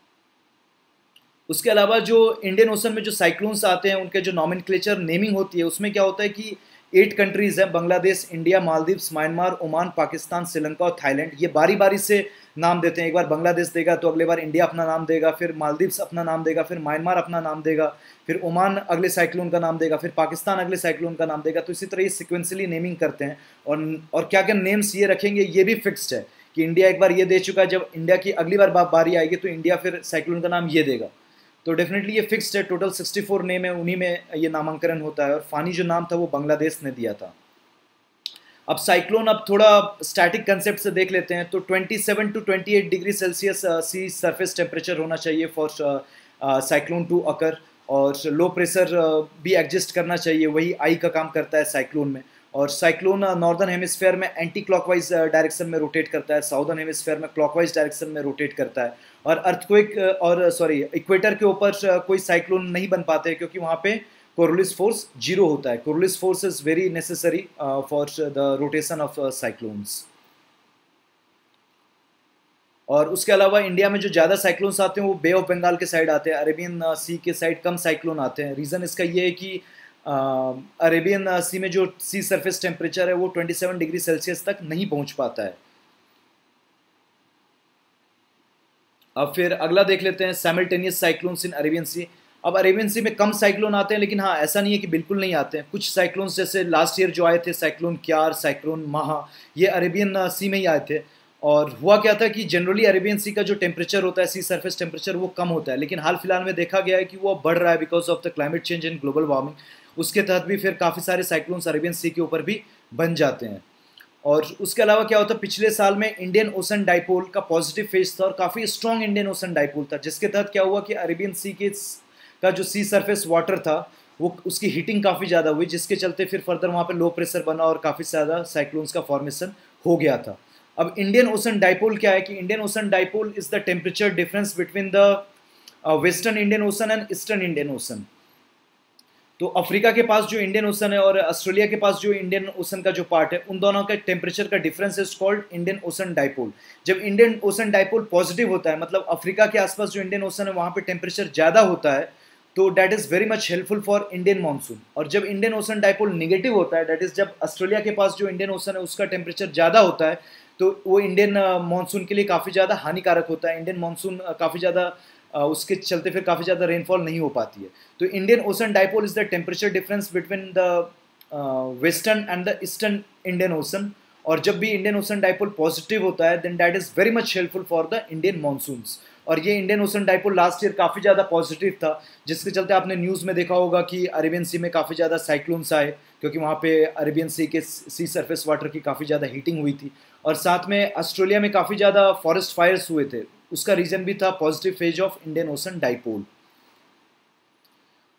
उसके अलावा जो इंडियन ओशन में जो साइक्लोन्स आते हैं उनके जो नॉमेनक्लेचर नेमिंग होती है उसमें क्या होता है कि एट कंट्रीज़ हैं, Bangladesh, India, Maldives, Myanmar, Oman, Pakistan, Sri Lanka और थाईलैंड। ये बारी बारी से नाम देते हैं, एक बार बांग्लादेश देगा तो अगले बार इंडिया अपना नाम देगा, फिर मालदीव्स अपना नाम देगा, फिर म्यांमार अपना नाम देगा, फिर ओमान अगले साइक्लोन का नाम देगा, फिर पाकिस्तान अगले साइक्लोन का नाम देगा। तो इसी तरह ये सिक्वेंसली नेमिंग करते हैं, और और क्या क्या नेम्स ये रखेंगे ये भी फिक्स्ड है कि इंडिया एक बार ये दे चुका है, जब इंडिया की अगली बार बारी आएगी तो इंडिया फिर साइक्लोन का नाम ये देगा। तो डेफिनेटली ये फिक्स्ड है। टोटल सिक्सटी फोर नेम है, उन्हीं में ये नामांकन होता है, और फानी जो नाम था वो बांग्लादेश ने दिया था। अब साइक्लोन अब थोड़ा स्टैटिक कंसेप्ट से देख लेते हैं। तो सत्ताईस टू अट्ठाईस degree Celsius sea surface temperature होना चाहिए फॉर साइक्लोन टू अकर, और लो प्रेशर भी एग्जिस्ट करना चाहिए, वही आई का काम करता है साइक्लोन में। और साइक्लोन नॉर्दर्न हेमिस्फेयर में एंटी क्लॉकवाइज डायरेक्शन में रोटेट करता है, साउदर्न हेमिस्फेयर में क्लॉकवाइज डायरेक्शन में रोटेट करता है। और अर्थक्वेक और सॉरी इक्वेटर के ऊपर कोई साइक्लोन नहीं बन पाते क्योंकि वहाँ पे कोरोलिस फोर्स जीरो होता है। Coriolis force is very necessary for the rotation of cyclones. और उसके अलावा इंडिया में जो ज़्यादा साइक्लोन्स आते हैं वो बे ऑफ बंगाल के साइड आते हैं, अरेबियन सी के साइड कम साइक्लोन आते हैं। रीज़न इसका ये है कि अरेबियन सी में जो सी सरफेस टेम्परेचर है वो सत्ताईस डिग्री सेल्सियस तक नहीं पहुंच पाता है। अब फिर अगला देख लेते हैं simultaneous cyclones in Arabian sea. अब अरेबियन सी में कम साइक्लोन आते हैं, लेकिन हाँ ऐसा नहीं है कि बिल्कुल नहीं आते हैं। कुछ साइक्लोन्स जैसे लास्ट ईयर जो आए थे साइक्लोन क्यार, साइक्लोन महा, ये अरेबियन सी में ही आए थे। और हुआ क्या था कि जनरली अरेबियन सी का जो टेम्परेचर होता है, सी सरफेस टेम्परेचर, वो कम होता है, लेकिन हाल फिलहाल में देखा गया है कि वो बढ़ रहा है because of the climate change and global warming. उसके तहत भी फिर काफ़ी सारे साइक्लोन्स अरेबियन सी के ऊपर भी बन जाते हैं। और उसके अलावा क्या होता है, पिछले साल में इंडियन ओशन डाइपोल का पॉजिटिव फेज था और काफ़ी स्ट्रॉन्ग इंडियन ओशन डाइपोल था, जिसके तहत क्या हुआ कि अरेबियन सी के का जो सी सरफेस वाटर था वो उसकी हीटिंग काफ़ी ज़्यादा हुई, जिसके चलते फिर फर्दर वहाँ पे लो प्रेशर बना और काफ़ी ज़्यादा साइक्लोन्स का फॉर्मेशन हो गया था। अब इंडियन ओशन डाइपोल क्या है कि Indian ocean dipole is the temperature difference between the western Indian ocean and eastern Indian ocean. तो अफ्रीका के पास जो इंडियन ओशन है और ऑस्ट्रेलिया के पास जो इंडियन ओशन का जो पार्ट है, उन दोनों का टेम्परेचर का difference is called Indian ocean dipole. जब इंडियन ओशन डाइपोल पॉजिटिव होता है, मतलब अफ्रीका के आसपास जो इंडियन ओशन है वहाँ पे टेम्परेचर ज़्यादा होता है, तो that is very much helpful for Indian monsoon. और जब इंडियन ओशन डाइपोल निगेटिव होता है, डैट इज़ जब ऑस्ट्रेलिया के पास जो इंडियन ओशन है उसका टेम्परेचर ज़्यादा होता है, तो वो इंडियन मानसून के लिए काफ़ी ज़्यादा हानिकारक होता है। इंडियन मानसून काफ़ी ज़्यादा Uh, उसके चलते फिर काफ़ी ज़्यादा रेनफॉल नहीं हो पाती है। तो Indian ocean dipole is the temperature difference between the western and the eastern Indian ocean. और जब भी इंडियन ओशन डाइपोल पॉजिटिव होता है, then that is very much helpful for the Indian monsoons. और ये Indian ocean dipole last year काफ़ी ज़्यादा positive था, जिसके चलते आपने न्यूज़ में देखा होगा कि अरेबियन सी में काफ़ी ज़्यादा साइक्लोन्स आए, क्योंकि वहाँ पे अरेबियन सी के सी सरफेस वाटर की काफ़ी ज़्यादा हीटिंग हुई थी। और साथ में ऑस्ट्रेलिया में काफ़ी ज़्यादा फॉरेस्ट फायर्स हुए थे, उसका रीज़न भी था positive phase of Indian ocean dipole.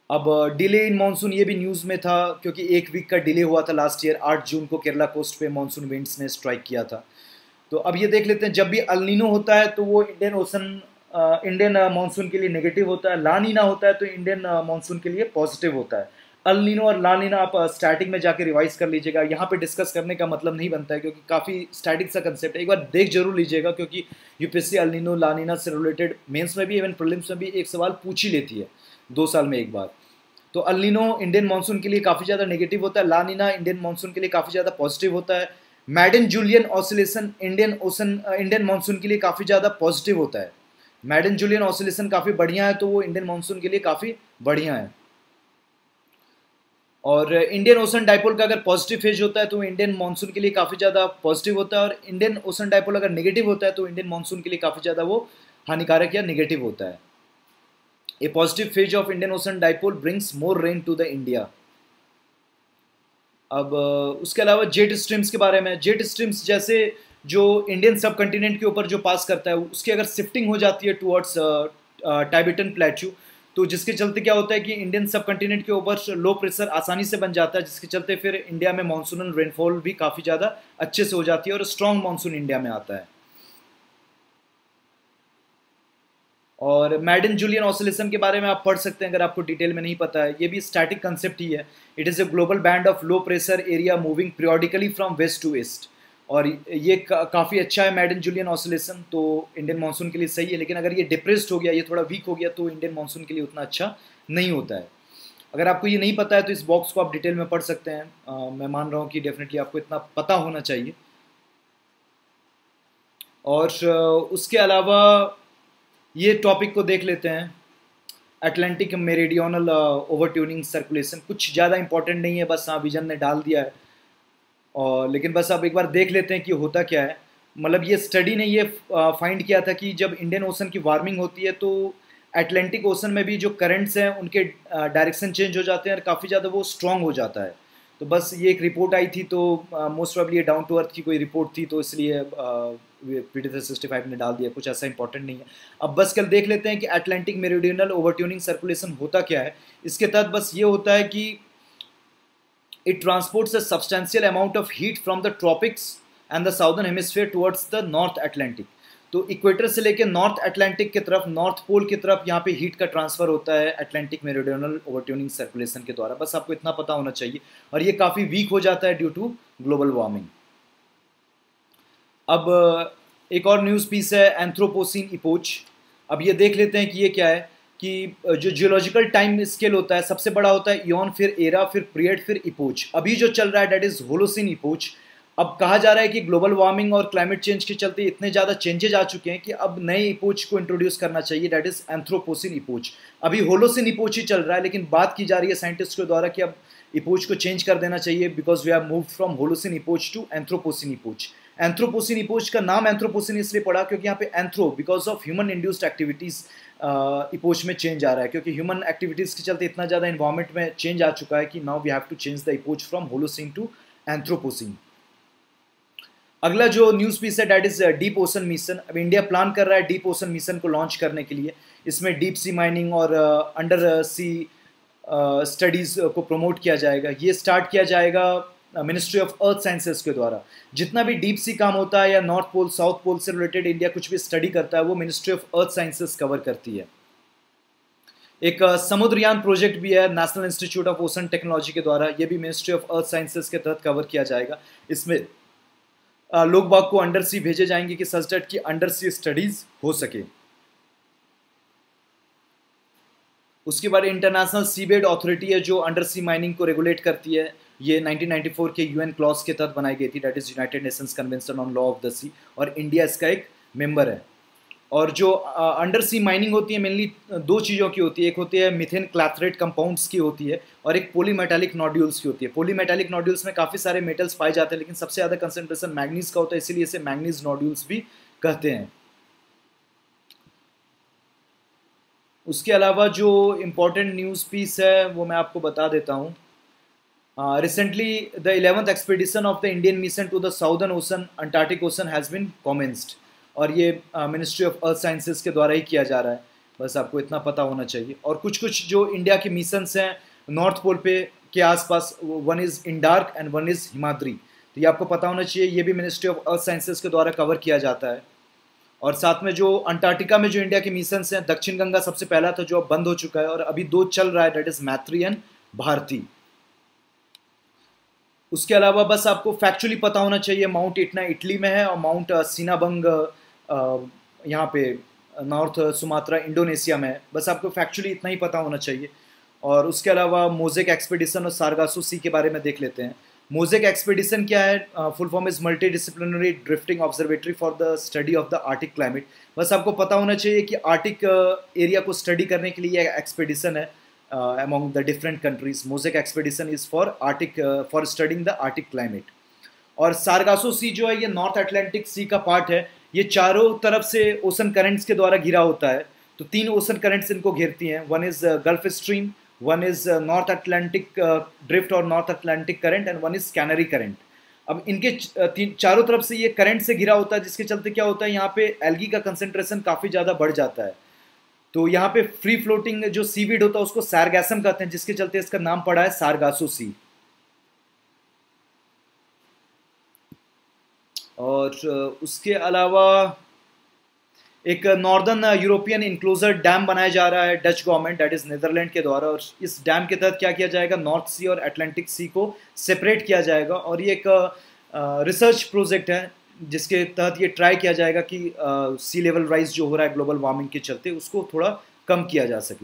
अब डिले इन मानसून ये भी न्यूज़ में था क्योंकि एक वीक का डिले हुआ था लास्ट ईयर, आठ जून को केरला कोस्ट पे मानसून विंड्स ने स्ट्राइक किया था। तो अब ये देख लेते हैं, जब भी अल नीनो होता है तो वो इंडियन ओशन इंडियन मानसून के लिए नेगेटिव होता है, ला नीना होता है तो इंडियन मानसून के लिए पॉजिटिव होता है। अल नीनो और ला नीना आप स्टैटिक में जाके रिवाइज कर लीजिएगा, यहाँ पे डिस्कस करने का मतलब नहीं बनता है क्योंकि काफ़ी स्टैटिक सा कंसेप्ट है, एक बार देख जरूर लीजिएगा क्योंकि UPSC El Nino La Nina से रिलेटेड मेंस में भी इवन प्रीलिम्स में भी एक सवाल पूछ ही लेती है दो साल में एक बार। तो अल नीनो इंडियन मानसून के लिए काफ़ी ज़्यादा नेगेटिव होता है, ला नीना इंडियन मानसून के लिए काफ़ी ज़्यादा पॉजिटिव होता है, Madden Julian oscillation Indian ocean Indian monsoon के लिए काफ़ी ज़्यादा पॉजिटिव होता है। मैडन जूलियन ऑसिलेशन काफ़ी बढ़िया है तो वो इंडियन मानसून के लिए काफ़ी बढ़िया है। और इंडियन ओशन डाइपोल का अगर पॉजिटिव फेज होता है तो इंडियन मानसून के लिए काफ़ी ज़्यादा पॉजिटिव होता है, और इंडियन ओशन डाइपोल अगर नेगेटिव होता है तो इंडियन मानसून के लिए काफ़ी ज़्यादा वो हानिकारक या नेगेटिव होता है। A positive phase of Indian ocean dipole brings more rain to the India. अब उसके अलावा जेट स्ट्रीम्स के बारे में, जेट स्ट्रीम्स जैसे जो इंडियन सब कंटिनेंट के ऊपर जो पास करता है उसकी अगर शिफ्टिंग हो जाती है टुवर्ड्स टाइबेटन प्लेट्यू, तो जिसके चलते क्या होता है कि इंडियन सब कंटिनेंट के ऊपर लो प्रेशर आसानी से बन जाता है, जिसके चलते फिर इंडिया में मानसूनल रेनफॉल भी काफ़ी ज़्यादा अच्छे से हो जाती है और स्ट्रॉन्ग मानसून इंडिया में आता है। और मैडन जूलियन ऑसिलेशन के बारे में आप पढ़ सकते हैं अगर आपको डिटेल में नहीं पता है, ये भी स्टैटिक कंसेप्ट ही है। It is a global band of low pressure area moving periodically from west to east, और ये का, काफ़ी अच्छा है मैडन जूलियन ऑसिलेशन, तो इंडियन मानसून के लिए सही है। लेकिन अगर ये डिप्रेस्ड हो गया, ये थोड़ा वीक हो गया, तो इंडियन मानसून के लिए उतना अच्छा नहीं होता है। अगर आपको ये नहीं पता है तो इस बॉक्स को आप डिटेल में पढ़ सकते हैं। आ, मैं मान रहा हूँ कि डेफिनेटली आपको इतना पता होना चाहिए। और उसके अलावा ये टॉपिक को देख लेते हैं, Atlantic meridional overturning circulation, कुछ ज़्यादा इंपॉर्टेंट नहीं है, बस हाँ विजन ने डाल दिया है। और लेकिन बस आप एक बार देख लेते हैं कि होता क्या है। मतलब ये स्टडी ने ये फाइंड किया था कि जब इंडियन ओशन की वार्मिंग होती है तो अटलांटिक ओशन में भी जो करंट्स हैं उनके डायरेक्शन चेंज हो जाते हैं और काफ़ी ज़्यादा वो स्ट्रॉन्ग हो जाता है। तो बस ये एक रिपोर्ट आई थी, तो मोस्ट प्रॉब्ली ये डाउन टू अर्थ की कोई रिपोर्ट थी, तो इसलिए पीटी थ्री सिक्सटी फाइव ने डाल दिया, कुछ ऐसा इंपॉर्टेंट नहीं है। अब बस कल देख लेते हैं कि अटलांटिक मेरिडियनल ओवरट्यूनिंग सर्कुलेशन होता क्या है। इसके तहत बस ये होता है कि it transports a substantial amount of heat from the tropics and the southern hemisphere towards the north Atlantic। तो इक्वेटर से लेकर नॉर्थ अटलांटिक की तरफ, नॉर्थ पोल की तरफ यहाँ पे हीट का ट्रांसफर होता है अटलांटिक मेरिडियनल ओवरट्यूनिंग सर्कुलेशन के द्वारा। बस आपको इतना पता होना चाहिए, और ये काफ़ी वीक हो जाता है ड्यू टू ग्लोबल वार्मिंग। अब एक और न्यूज़ पीस है एंथ्रोपोसीन इपोच। अब ये देख लेते हैं कि ये क्या है, कि जो जियोलॉजिकल टाइम स्केल होता है सबसे बड़ा होता है इयॉन, फिर एरा, फिर पीरियड, फिर इपोच। अभी जो चल रहा है डेट इज़ होलोसिन इपोच। अब कहा जा रहा है कि ग्लोबल वार्मिंग और क्लाइमेट चेंज के चलते इतने ज़्यादा चेंजेज आ चुके हैं कि अब नए इपोच को इंट्रोड्यूस करना चाहिए, डेट इज़ एंथ्रोपोसिन इपोच। अभी होलोसिन इपोच ही चल रहा है, लेकिन बात की जा रही है साइंटिस्ट के द्वारा कि अब इपोच को चेंज कर देना चाहिए, because we have moved from Holocene epoch to Anthropocene epoch. Anthropocene epoch का नाम एंथ्रोपोसिन इसलिए पड़ा क्योंकि यहाँ पे anthro because of human induced activities epoch में चेंज आ रहा है, क्योंकि ह्यूमन एक्टिविटीज़ के चलते इतना ज़्यादा इन्वायरमेंट में चेंज आ चुका है कि now we have to change the epoch from Holocene to Anthropocene. अगला जो न्यूज़ पीस है that is deep ocean mission. अब इंडिया प्लान कर रहा है डीप ओशन मिशन को लॉन्च करने के लिए। इसमें डीप सी माइनिंग और अंडर सी स्टडीज़ को प्रमोट किया जाएगा। ये स्टार्ट किया जाएगा मिनिस्ट्री ऑफ अर्थ साइंसेस के द्वारा। जितना भी डीप सी काम होता है या नॉर्थ पोल साउथ पोल से रिलेटेड इंडिया कुछ भी स्टडी करता है वो ministry of earth sciences cover करती है। एक समुद्रयान प्रोजेक्ट भी है national institute of ocean technology के द्वारा, ये भी मिनिस्ट्री ऑफ अर्थ साइंसेस के तहत कवर किया जाएगा। इसमें लोग बाग को अंडर सी भेजे जाएंगे कि सच दैट की अंडर सी स्टडीज हो सके। उसके बाद इंटरनेशनल सीबेड अथॉरिटी है जो अंडर सी माइनिंग को रेगुलेट करती है। ये नाइनटीन नाइंटी फोर के यूएन क्लॉज के तहत बनाई गई थी, that is United Nations convention on law of the sea, और इंडिया इसका एक मेंबर है। और जो अंडर सी माइनिंग होती है मेनली दो चीज़ों की होती है, एक होती है मिथेन क्लैथरेट कंपाउंड्स की होती है और एक पॉलीमेटालिक नोड्यूल्स की होती है। पॉलीमेटालिक नोड्यूल्स में काफ़ी सारे मेटल्स पाए जाते हैं, लेकिन सबसे ज़्यादा कंसंट्रेशन मैग्नीज का होता है, इसीलिए इसे मैग्नीज नोड्यूल्स भी कहते हैं। उसके अलावा जो इम्पोर्टेंट न्यूज़ पीस है वो मैं आपको बता देता हूँ। Recently the eleventh expedition of the Indian mission to the southern ocean Antarctic ocean has been commenced, और ये मिनिस्ट्री ऑफ अर्थ साइंसेस के द्वारा ही किया जा रहा है। बस आपको इतना पता होना चाहिए। और कुछ कुछ जो इंडिया के मिशंस हैं नॉर्थ पोल पे के आसपास, one is Indarc and one is Himadri, तो ये आपको पता होना चाहिए। ये भी मिनिस्ट्री ऑफ अर्थ साइंसेज के द्वारा कवर किया जाता है। और साथ में जो अंटार्कटिका में जो इंडिया के मिशंस हैं, दक्षिण गंगा सबसे पहला था जो अब बंद हो चुका है, और अभी दो चल रहा है, that is Maitri and Bharati. उसके अलावा बस आपको फैक्चुअली पता होना चाहिए माउंट इटना इटली में है, और माउंट सिनाबंग यहाँ पे नॉर्थ सुमात्रा इंडोनेशिया में है। बस आपको फैक्चुअली इतना ही पता होना चाहिए। और उसके अलावा मोज़ेक एक्सपीडिशन और सारगासो सी के बारे में देख लेते हैं। मोज़ेक एक्सपीडिशन क्या है? Full form is multidisciplinary drifting observatory for the study of the Arctic climate. बस आपको पता होना चाहिए कि आर्टिक एरिया को स्टडी करने के लिए एक्सपीडिशन है among the different countries. Mosaic expedition is for Arctic for studying the Arctic climate. और सारगासो सी जो है ये नॉर्थ अटलांटिक सी का पार्ट है। ये चारों तरफ से ओशन करंट्स के द्वारा घिरा होता है। तो तीन ओशन करंट्स इनको घेरती हैं, one is Gulf Stream, one is North Atlantic Drift और North Atlantic Current, and one is Canary Current. अब इनके तीन चारों तरफ से ये करंट से घिरा होता है, जिसके चलते क्या होता है, यहाँ पे एल्गी का कंसेंट्रेशन काफ़ी ज़्यादा बढ़ जाता है। तो यहाँ पे फ्री फ्लोटिंग जो सीवीड होता है उसको सारगैसम कहते हैं, जिसके चलते इसका नाम पड़ा है सारगासो सी। और उसके अलावा एक नॉर्दर्न यूरोपियन इंक्लोजर डैम बनाया जा रहा है Dutch government, that is Netherland के द्वारा। और इस डैम के तहत क्या किया जाएगा, नॉर्थ सी और अटलांटिक सी को सेपरेट किया जाएगा। और ये एक रिसर्च प्रोजेक्ट है जिसके तहत ये ट्राई किया जाएगा कि सी लेवल राइज जो हो रहा है ग्लोबल वार्मिंग के चलते उसको थोड़ा कम किया जा सके।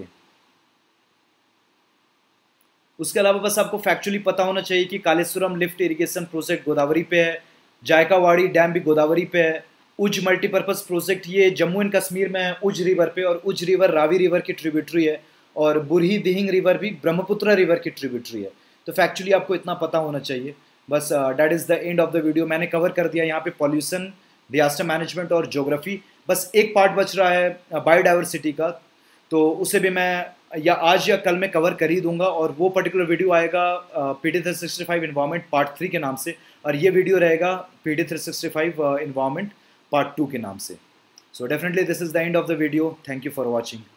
उसके अलावा बस आपको फैक्चुअली पता होना चाहिए कि Kaleshwaram lift irrigation project Godavari पे है, जायकावाड़ी डैम भी गोदावरी पे है, उज मल्टीपर्पज़ प्रोजेक्ट ये जम्मू एंड कश्मीर में है उज रिवर पे, और उज रिवर रावी रिवर की ट्रिब्यूटरी है, और बुरही दिहिंग रिवर भी ब्रह्मपुत्र रिवर की ट्रिब्यूटरी है। तो फैक्चुअली आपको इतना पता होना चाहिए। बस that is the end of the video. मैंने कवर कर दिया यहाँ पे पॉल्यूशन, डिजास्टर मैनेजमेंट और ज्योग्राफी। बस एक पार्ट बच रहा है बायोडाइवर्सिटी का, तो उसे भी मैं या आज या कल में कवर कर ही दूंगा, और वो पर्टिकुलर वीडियो आएगा P D three sixty five environment part three के नाम से, और ये वीडियो रहेगा P D three sixty five environment part two के नाम से। So definitely this is the end of the video. Thank you for watching.